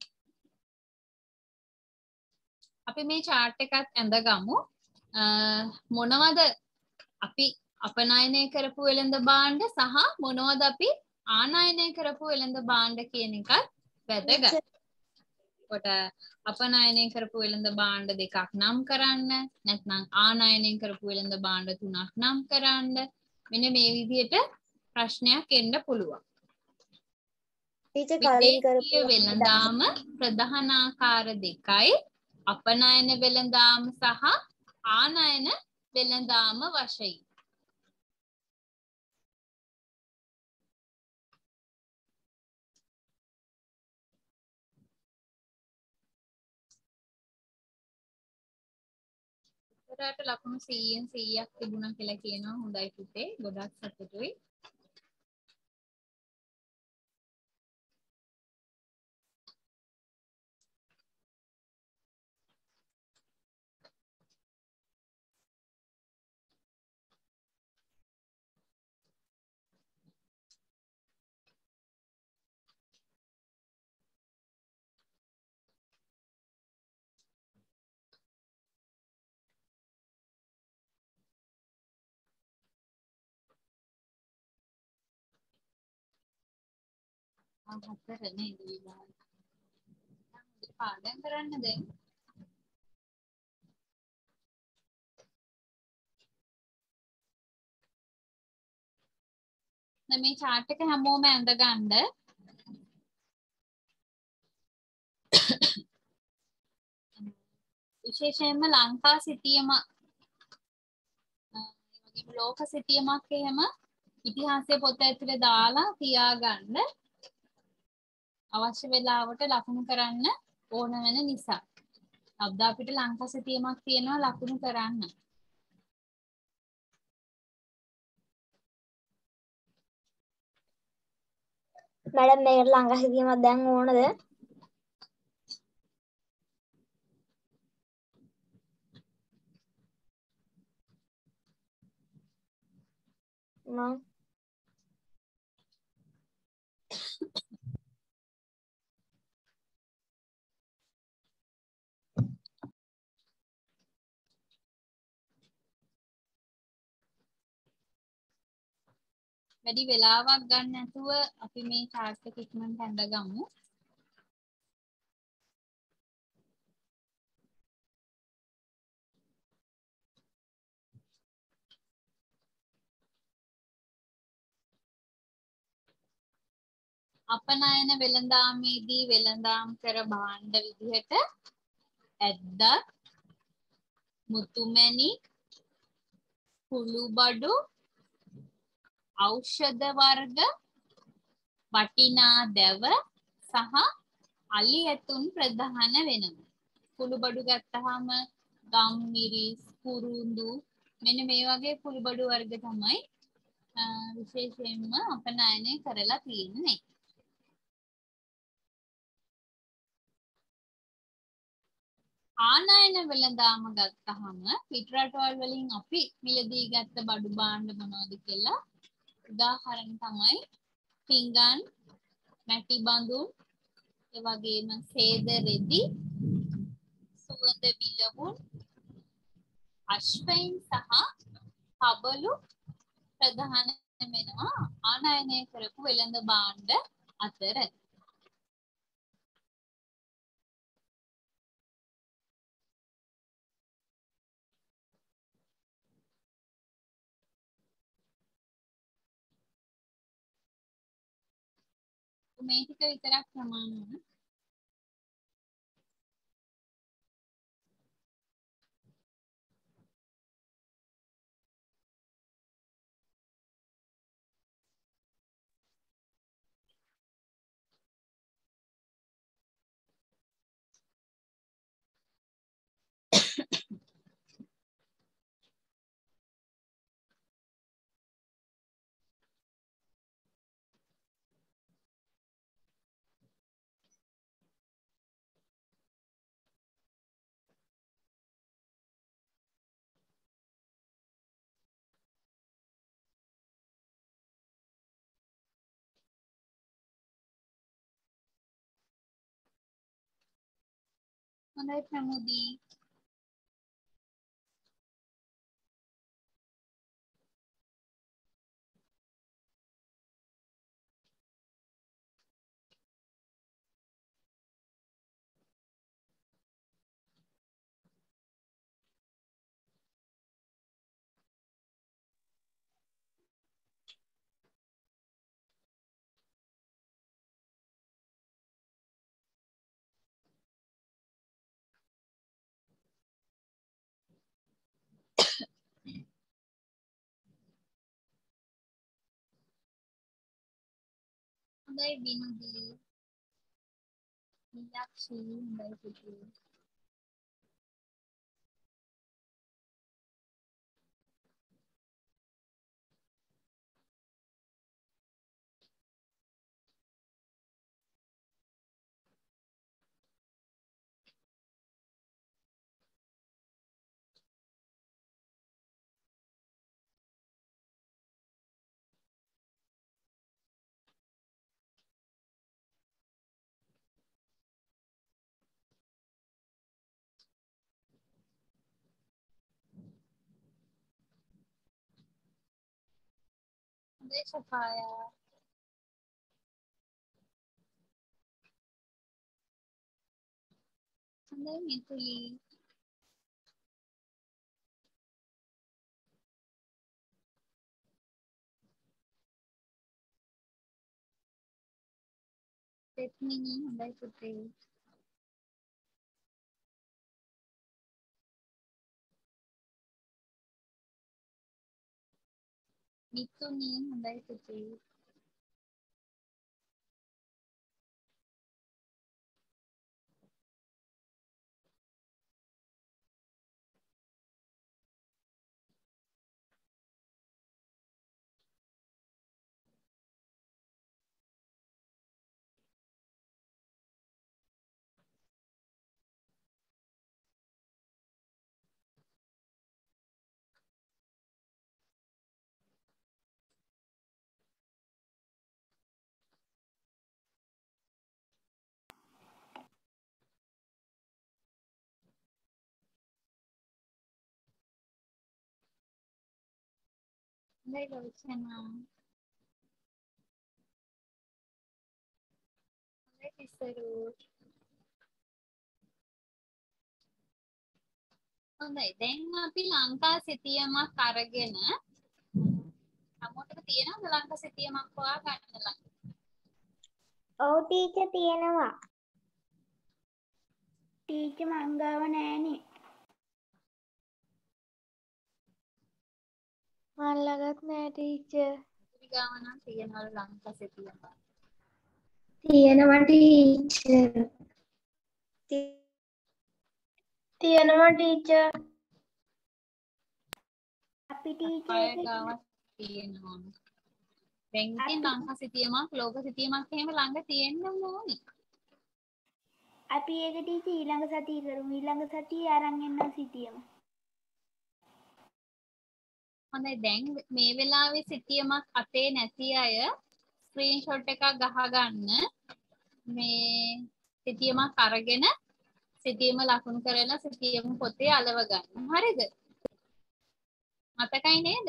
අපි මේ chart එකත් ඇඳගමු. මොනවද අපි අපනයනය කරපු වෙළඳ භාණ්ඩ සහ මොනවද අපි ආනයනය කරපු වෙළඳ භාණ්ඩ කියන එකත් වැදගත්. කොට අපනයනය කරපු වෙළඳ භාණ්ඩ දෙකක් නම් කරන්න, නැත්නම් ආනයනය කරපු වෙළඳ භාණ්ඩ තුනක් නම් කරන්න. මෙන්න මේ විදිහට ප්‍රශ්නයක් එන්න පුළුවන්. විදේශීය වෙළඳාම ප්‍රධාන ආකාර දෙකයි. අපනයන වෙළඳාම සහ ආනයන වෙළඳාම වශයෙන්. උත්තරයට ලකුණු 100න් 100ක් තිබුණා කියලා කියනවා. හොඳයි පුතේ. ගොඩක් සතුටුයි. හතර නේද විභාග. පාඩම් කරන්න දැන්. දැන් මේ chart එක හැමෝම ඇඳ ගන්න. විශේෂයෙන්ම ලංකා සිතියම වගේම ලෝක සිතියමක් එහෙම ඉතිහාසයේ පොත ඇතුලේ දාලා තියාගන්න. අවශ්‍ය වෙලාවට ලකුණු කරන්න ඕන වෙන නිසා. අද අපිට ලංකා සිතියමක් තියෙනවා ලකුණු කරන්න. මැඩම් මේකට ලංකා සිතියමක් දැන් ඕනද? මං වැඩි වෙලාවක් ගන්න නැතුව අපි මේ chart එක ඉක්මනට අඳගමු. අපනයන වෙළඳාමේදී වෙළඳාම් කර භාණ්ඩ විදිහට ඇද්දක්, මුතුමැණික්, කුළුබඩු, ඖෂධ වර්ග, වටිනා දැව සහ අලි ඇතුන් ප්‍රධාන වෙනවා. කුළුබඩු ගත්තාම ගම්මිරිස්, කුරුඳු මෙන්න මේ වගේ කුළුබඩු වර්ග තමයි විශේෂයෙන්ම අපනයනය කරලා තියෙන්නේ. ආනයන වෙළඳාම ගත්තාම පිටරටවල් වලින් අපි මිලදී ගත්ත බඩු භාණ්ඩ මොනවද කියලා උදාහරණ තමයි පිංගන්, මැටි බඳුන්, ඒ වගේම සේද රෙදි, සුවඳ විලවුන්, අශ්වයින් සහ හබලු ප්‍රධාන වෙනවා ආනයනය කරපු වෙළඳ භාණ්ඩ අතර. මේ ටික විතරක් ප්‍රමාණවත්. හොඳයි ප්‍රමුදී. හොඳයි බිනුදී. නිලක්ෂී හොඳයි පුතේ. හොඳයි සෆායා. හොඳයි මිතුලි. පෙත්මිනි හොඳයි පුතේ. මිතුනි හොඳයි පුතේ. හොඳයි ලෝචනා. හොඳයි තිසරු. හොඳයි දැන් අපි ලංකා සිතියමක් අරගෙන අමෝටක තියෙනවද ලංකා සිතියමක් හොයා ගන්නලා? ඔව් ටීචර් තියෙනවා. ටීචර් මං ගාව නෑනේ. මන් ළඟත් නෑ ටීචර්. ගාව නම් තියෙනවලු ලංකා සිතියමක්. තියෙනවා ටීචර්. තියෙනවා ටීචර්. අපි අය ටීචර් ගාවත් තියෙනවා. දැන් ඉතින් ලංකා සිතියමක් ලෝක සිතියමක් එහෙම ළඟ තියෙන්න ඕනේ. අපි ඒක ටීචර් ඊළඟ සතියේ කරමු. ඊළඟ සතියේ අරන් එන්න සිටියම. හොඳයි දැන් මේ වෙලාවේ සිතියමක් අතේ නැති අය ස්ක්‍රීන්ෂොට් එකක් ගහගන්න. මේ සිතියමක් අරගෙන සිතියම ලකුණු කරලා සිතියම පොතේ අලව ගන්න. හරිද? මතකයි නේද?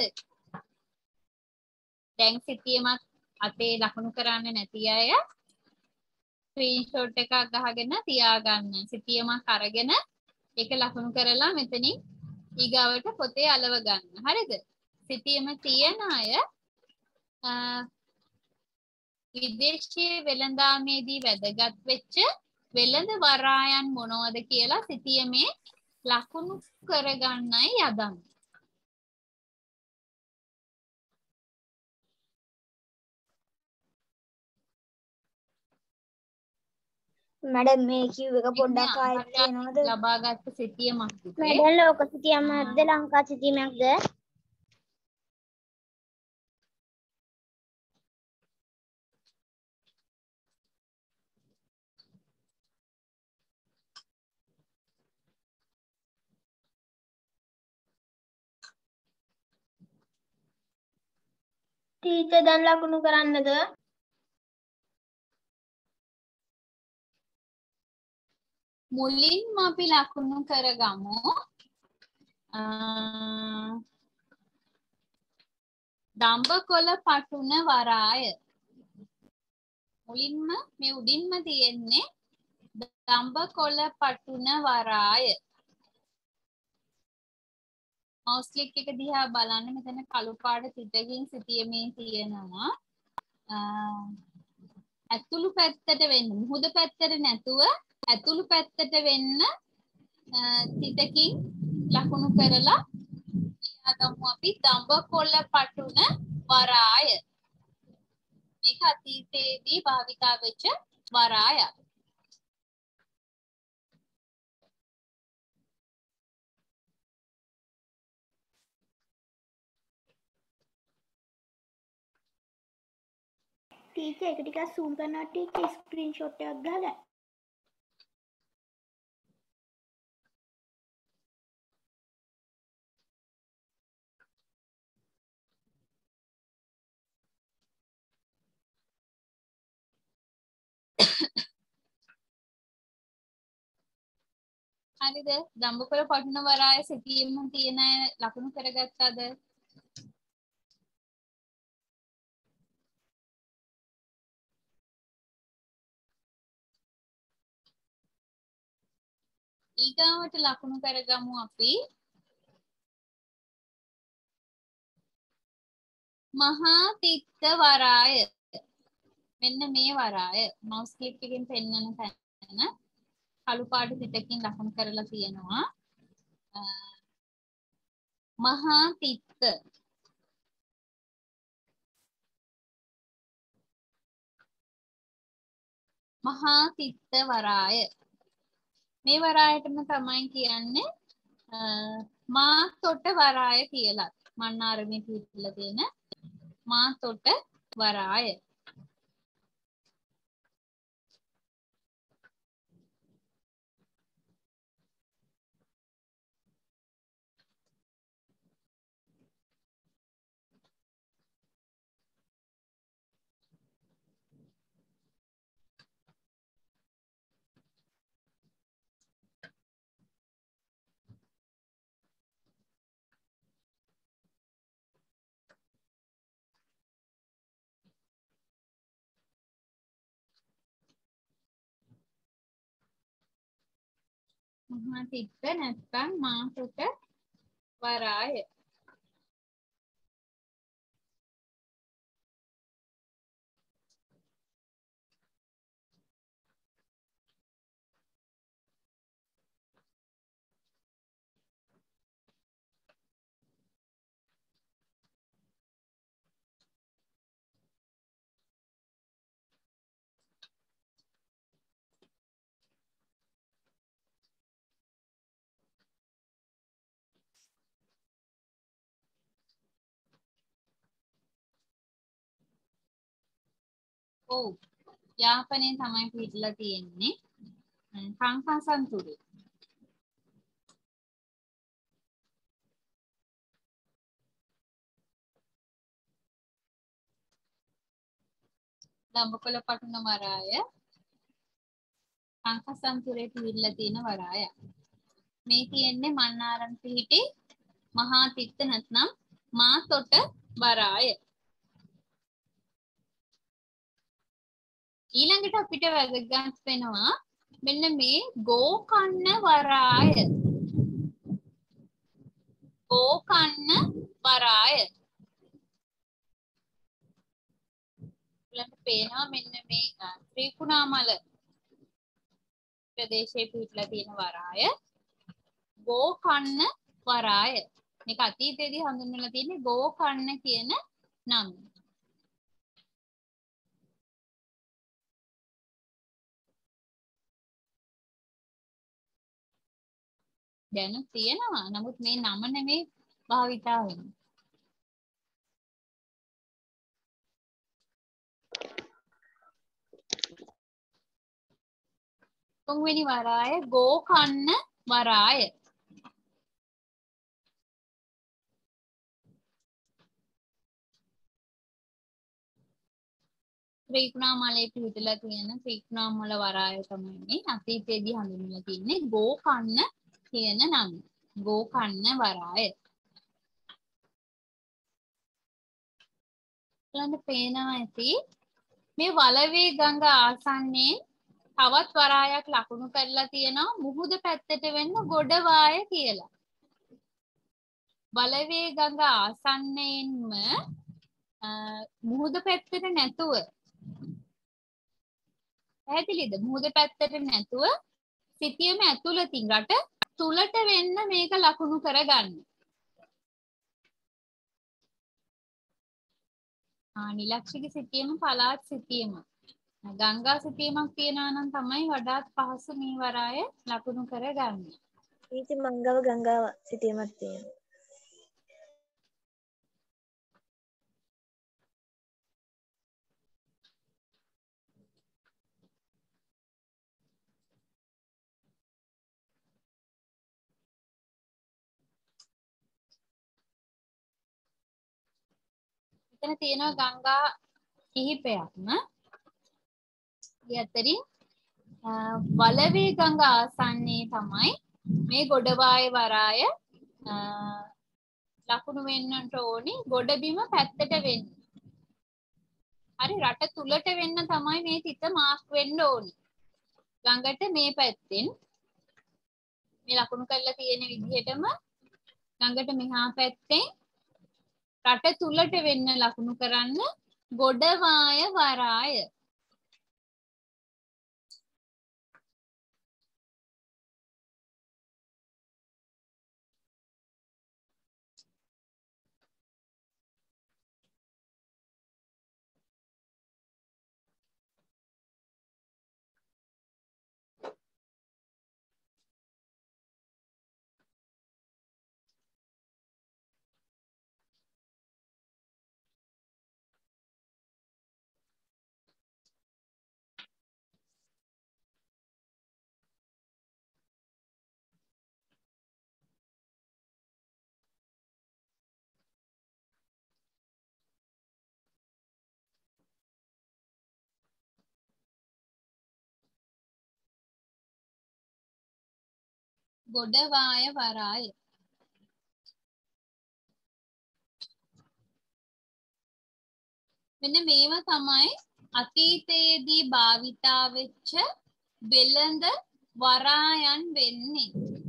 දැන් සිතියමක් අතේ ලකුණු කරන්න නැති අය ස්ක්‍රීන්ෂොට් එකක් ගහගෙන තියාගන්න. සිතියමක් අරගෙන ඒක ලකුණු කරලා මෙතනින් ඊගාවට පොතේ අලව ගන්න. හරිද? සිතියම තියෙන අය විදේශීය වෙළඳාමේදී වැදගත් වෙච්ච වෙළඳ වරායන් මොනවද කියලා සිතියමේ ලකුණු කරගන්නයි යදන්නේ. मैडम මේ කිව් එක පොඩ්ඩක් ආයෙත් කියනවද? ලබාගත් සිතියමක් පුතේ. मैडम ලෝක සිතියමක්ද ලංකා සිතියමක්ද? ටීචර් දැන් ලකුණු කරන්නද? මුලින්ම අපි ලකුණු කරගමු. දඹකොළ පටුන වරාය. මුලින්ම මේ උඩින්ම තියෙන්නේ දඹකොළ පටුන වරාය. මවුස් ක්ලික් එක දිහා බලන්න මෙතන කළු පාට තිතකින් සිතියමේ තියෙනවා. ඇතුළු පැත්තට වෙන්න මුහුද පැත්තට නැතුව ඇතුළු පැත්තට වෙන්න තිතකින් ලකුණු කරලා ලියාගමු අපි දඹකොළ පටුන වරාය. මේක අතීතයේදී භාවිතා වෙච්ච වරායක්. ටීචර් එක ටිකක් zoom කරනවා ටීචර් ස්ක්‍රීන්ෂොට් එකක් ගහලා. හරිද? දඹකොළ පටුන වරාය සිතියම තියෙන ලකුණු කරගත්තද? ඊගාවට ලකුණු කරගමු අපි මහා තිත්ත වරාය. මෙන්න මේ වරාය මවුස් ක්ලික් එකෙන් පෙන්වන තැන කළු පාට තිතකින් ලකුණු කරලා තියෙනවා. මහා තිත්ත. මහා තිත්ත වරාය. මේ වරායටම තමයි කියන්නේ මාතොට වරාය කියලා. මන්නාරමේ පිහිටලා තියෙන මාතොට වරාය. මහා තිත්ත නැත්නම් මාතොට වරාය. ඔව්. යාපනයේ තමයි පිහිටලා තියෙන්නේ. කංකාසන්තුරේ. දඹකොළ පටුන වරාය කංකසන්තුරේ පිහිටලා තියෙන වරාය. මේ තියෙන්නේ මන්නාරම් පිහිටි මහා තිත්ත නැත්නම් මාතොට වරාය. ඊළඟට අපිට වැදගත් වෙනවා මෙන්න මේ ගෝකන්න වරාය. ගෝකන්න වරාය. ඊළඟට පේනවා මෙන්න මේ ත්‍රිකුණාමල ප්‍රදේශයේ පිහිටලා තියෙන වරාය ගෝකන්න වරාය. මේක අතීතයේදී හඳුන්වලා තියෙන්නේ ගෝකන්න කියන නම. දැන් තියෙනවා. නමුත් මේ නම නෙමෙයි භාවිතා වෙන්නේ. තුන්වෙනි වරාය ගෝකන්න වරාය. ත්‍රිකුණාමලයේ පිහිටලා තියෙන ත්‍රිකුණාමල වරාය තමයි මේ අතීතයේදී හඳුන්වලා තින්නේ ගෝකන්න කියන නම. ගෝකන්න වරාය. ඊළඟ පේනවා ඇති මේ වලවේ ගඟ ආසන්නයේ තවත් වරායක් ලකුණු කරලා තියෙනවා මුහුද පැත්තට වෙන්න ගොඩවාය කියලා. වලවේ ගඟ ආසන්නයෙන්ම මුහුද පැත්තට නැතුව පැහැදිලිද? මුහුද පැත්තට නැතුව සිටියම ඇතුළතින් රට තුලට වෙන්න මේක ලකුණු කරගන්න. නිලක්ෂික සිටියම පළාත් සිටියම ගංගා සිටියමක් තියනවා නම් තමයි වඩාත් පහසු මේ වරාය ලකුණු කරගන්න. ඉතින් මංගව ගංගාව සිටියමක් තියෙනවා. එතන තියෙනවා ගංගා කිහිපයක්ම. ඒ අතරින් වලවේ ගඟ ආසන්නයේ තමයි මේ ගොඩවාය වරාය ලකුණු වෙන්නට ඕනි ගොඩබිම පැත්තට වෙන්න. හරි රට තුලට වෙන්න තමයි මේ තිත මාක් වෙන්න ඕනි. ගඟට මේ පැත්තෙන් මේ ලකුණු කරලා තියෙන විදිහටම ගඟට මෙහා පැත්තෙන් රට තුලට වෙන්න ලකුණු කරන්න ගොඩවාය වරාය. ගොඩවාය වරාය. මෙන්න මේවා තමයි අතීතයේදී භාවිතා වෙච්ච වෙළඳ වරායන් වෙන්නේ.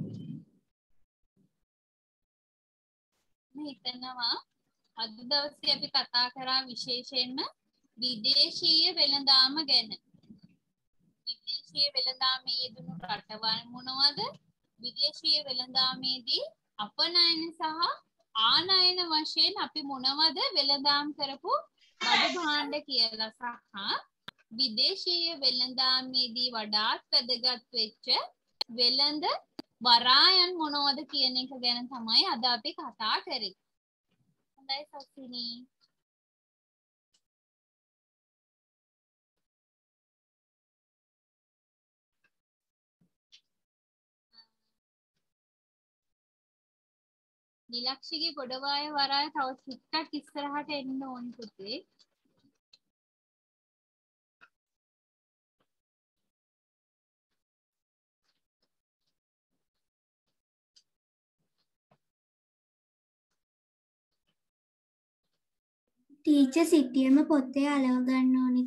මම හිතනවා අද දවසේ අපි කතා කරා විශේෂයෙන්ම විදේශීය වෙළඳාම ගැන. විදේශීය වෙළඳාමේ යෙදුණු රටවල් මොනවද? විදේශීය වෙළඳාමේදී අපනයන සහ ආනයන වශයෙන් අපි මොනවද වෙළඳාම් කරපු බඩු භාණ්ඩ කියලා සහ විදේශීය වෙළඳාමේදී වඩාත් වැදගත් වෙච්ච වෙළඳ වරායන් මොනවද කියන එක ගැන තමයි අද අපි කතා කරේ. හොඳයි සස්විනී. නිලක්ෂිගේ ගොඩවාය වරාය තව ටිකක් ඉස්සරහට එන්න ඕන පුතේ. ටීචර් සිටියම පොතේ අලව ගන්න ඕනිද?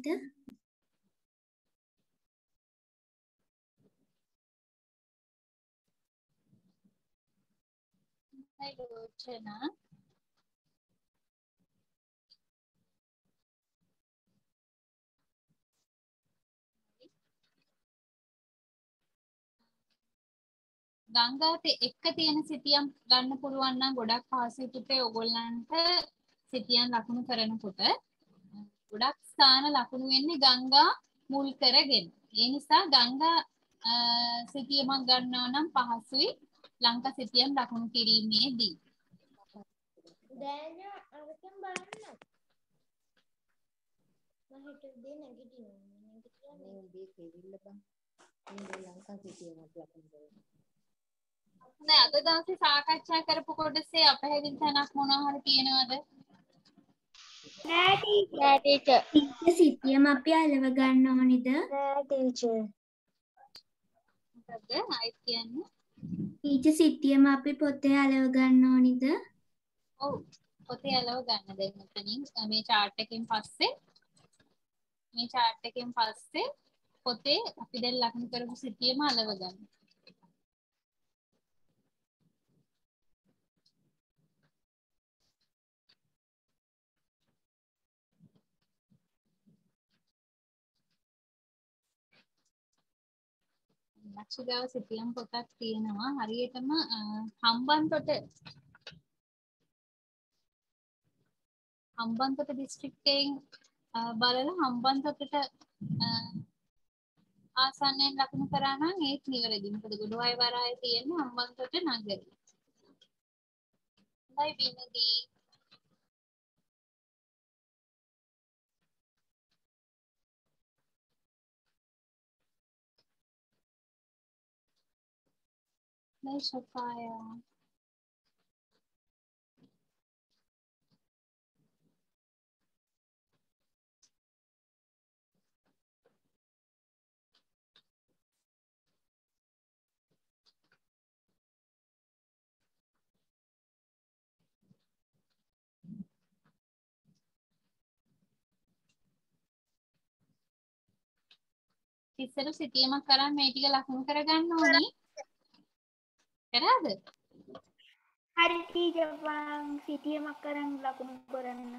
හයි ලෝචනා. ගංගාවට එක්ක තියෙන සිතියම් ගන්න පුළුවන් නම් ගොඩක් පහසුයි පුතේ ඔයගොල්ලන්ට සිතියම් ලකුණු කරනකොට ගොඩක් ස්ථාන ලකුණු වෙන්නේ ගංගා මුල් කරගෙන. ඒ නිසා ගංගා සිතියමක් ගන්නවා නම් පහසුයි ලංකා සිතියම් ලකුණු කිරීමේදී. දැන් අරකින් බලන්න. මම හිතුවේ නැගිටිනවා. නැගිටිලා නේ කෙවිල්ල බං. මේ ලංකා සිටියමක් ලකුණු කරනවා. නෑ අද දවසේ සාකච්ඡා කරපු කොටසේ අපහැදිලි තැනක් මොනවා හරි තියෙනවද? නෑ ටීචර්. නෑ ටීචර්. ටීචර් සිතියම අපි අලව ගන්න ඕනිද? නෑ ටීචර්. මොකද ආයිත් කියන්නේ? ටීචර් සිතියම අපි පොතේ අලව ගන්න ඕනිද? ඔව් පොතේ අලව ගන්න දැන් මෙතනින් මේ chart එකෙන් පස්සේ පොතේ අපි දැන් ලකුණු කරපු සිතියම අලව ගන්න. ලක්ෂිතාව සිතියම් පොතක් තියෙනවා හරියටම හම්බන්තොට දිස්ත්‍රික්කයෙන් බලලා හම්බන්තොටට ආසන්නයෙන් ලකුණු කරා නම් ඒත් නිවැරදි. මොකද ගොඩවයි වරායේ තියෙන හම්බන්තොට නගරය. හොඳයි බිනුදී. මේ සොෆායා ඉස්සර සිතියමක් කරන් මේ ටික ලකුණු කරගන්න ඕනි. කරාද? හරි ටීචර් මං සිටියමක් කරන් ලකුණු කරන්න.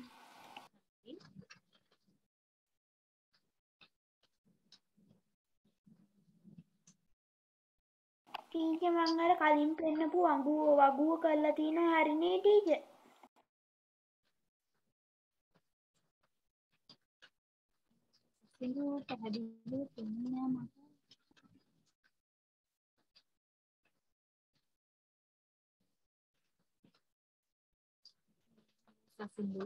ටීචර් මං අර කලින් පෙන්නපු වගුව කරලා තියෙනවා හරිනේ ටීචර්. සිංහල පැහැදිලිව පෙන්නේ මට. සසිඳු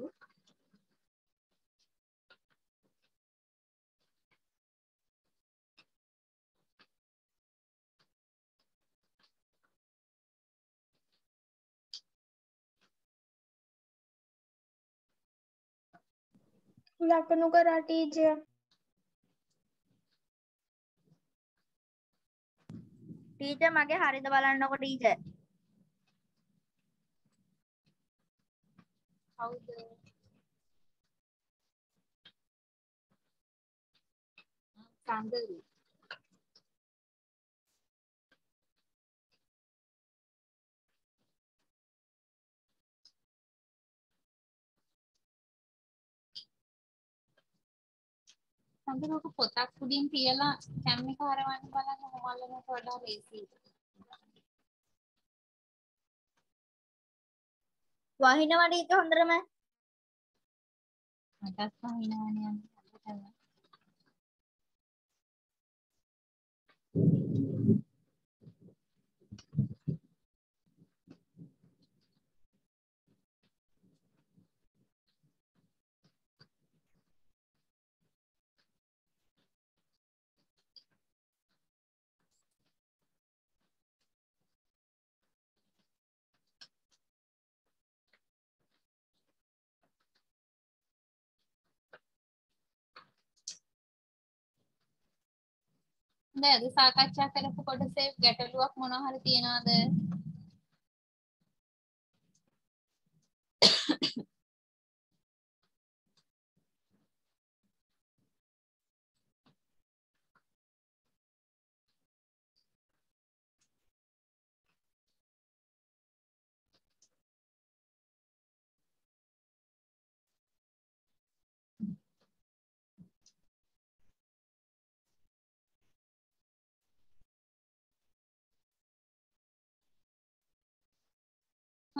ලකුණු කරා ටීචර්. ටීචර් මගේ හරියද බලන්නකො ටීචර්. කවුද? සඳරු. සඳරුක පොතක් උඩින් තියලා කැම් එක හරවන්න බලන්න මොමල්ලකට වඩා ලේසියි. වහිනවා ටීචර් හොඳටම. මටත් වහිනවනේ යන්න. දැන් අද සාකච්ඡා කරපු කොටසේ ගැටලුවක් මොනවා හරි තියනවද?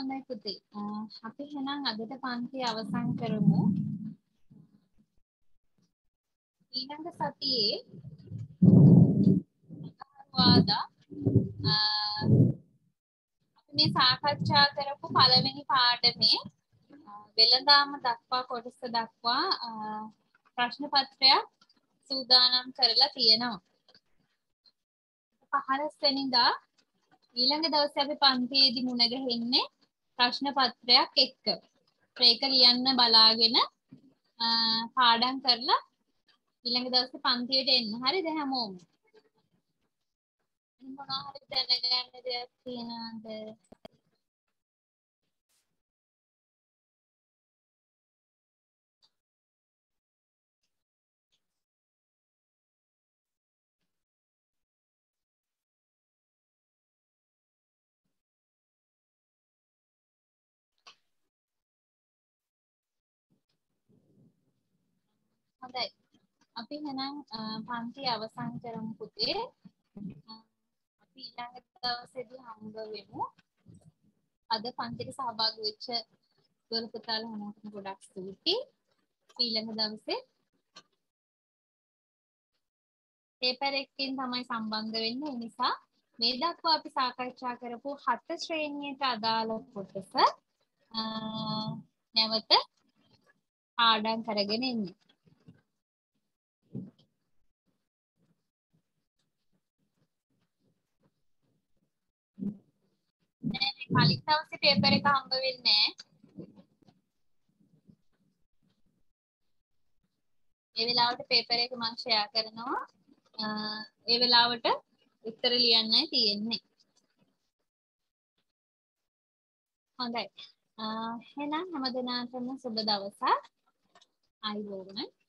හොඳයි පුතේ. අපි එහෙනම් අදට පන්ති අවසන් කරමු. ඊළඟ සතියේ අඟහරුවාදා අපි මේ සාකච්ඡා කරපු පළවෙනි පාඩමේ වෙළඳාම දක්වා කොටස දක්වා ප්‍රශ්න පත්‍රයක් සූදානම් කරලා තියෙනවා. 15 වෙනිදා ඊළඟ දවසේ අපි පන්තියේදී මුණ ගැහෙන්නේ ප්‍රශ්න පත්‍රයක් එක්ක. ඒක ලියන්න බලාගෙන පාඩම් කරලා ඊළඟ දවසේ පන්තියට එන්න. හරිද හැමෝම? මොනවා හරි දැනගන්න දෙයක් තියෙනවද? හොඳයි. අපි එහෙනම් පන්ති අවසන් කරමු පුතේ. අපි ඊළඟ දවසේදී හම්බ වෙමු. අද පන්තිට සහභාගී වෙච්ච දුවල පුතාලා හැමෝටම ගොඩක් ස්තුතියි. ඊළඟ දවසේ පේපර් එකකින් තමයි සම්බන්ධ වෙන්නේ. ඒ නිසා මේ දක්වා අපි සාකච්ඡා කරපු 7 ශ්‍රේණියට අදාළ කොටස නැවත පාඩම් කරගෙන ඉන්නේ. කලින් දවසේ පේපර් එක හම්බ වෙන්නේ නැහැ. ඒ වෙලාවට පේපර් එක මම ෂෙයා කරනවා. ඒ වෙලාවට උත්තර ලියන්නයි තියෙන්නේ. හොඳයි. එහෙනම් හැමදෙනාටම සුබ දවසක්. ආයුබෝවන්.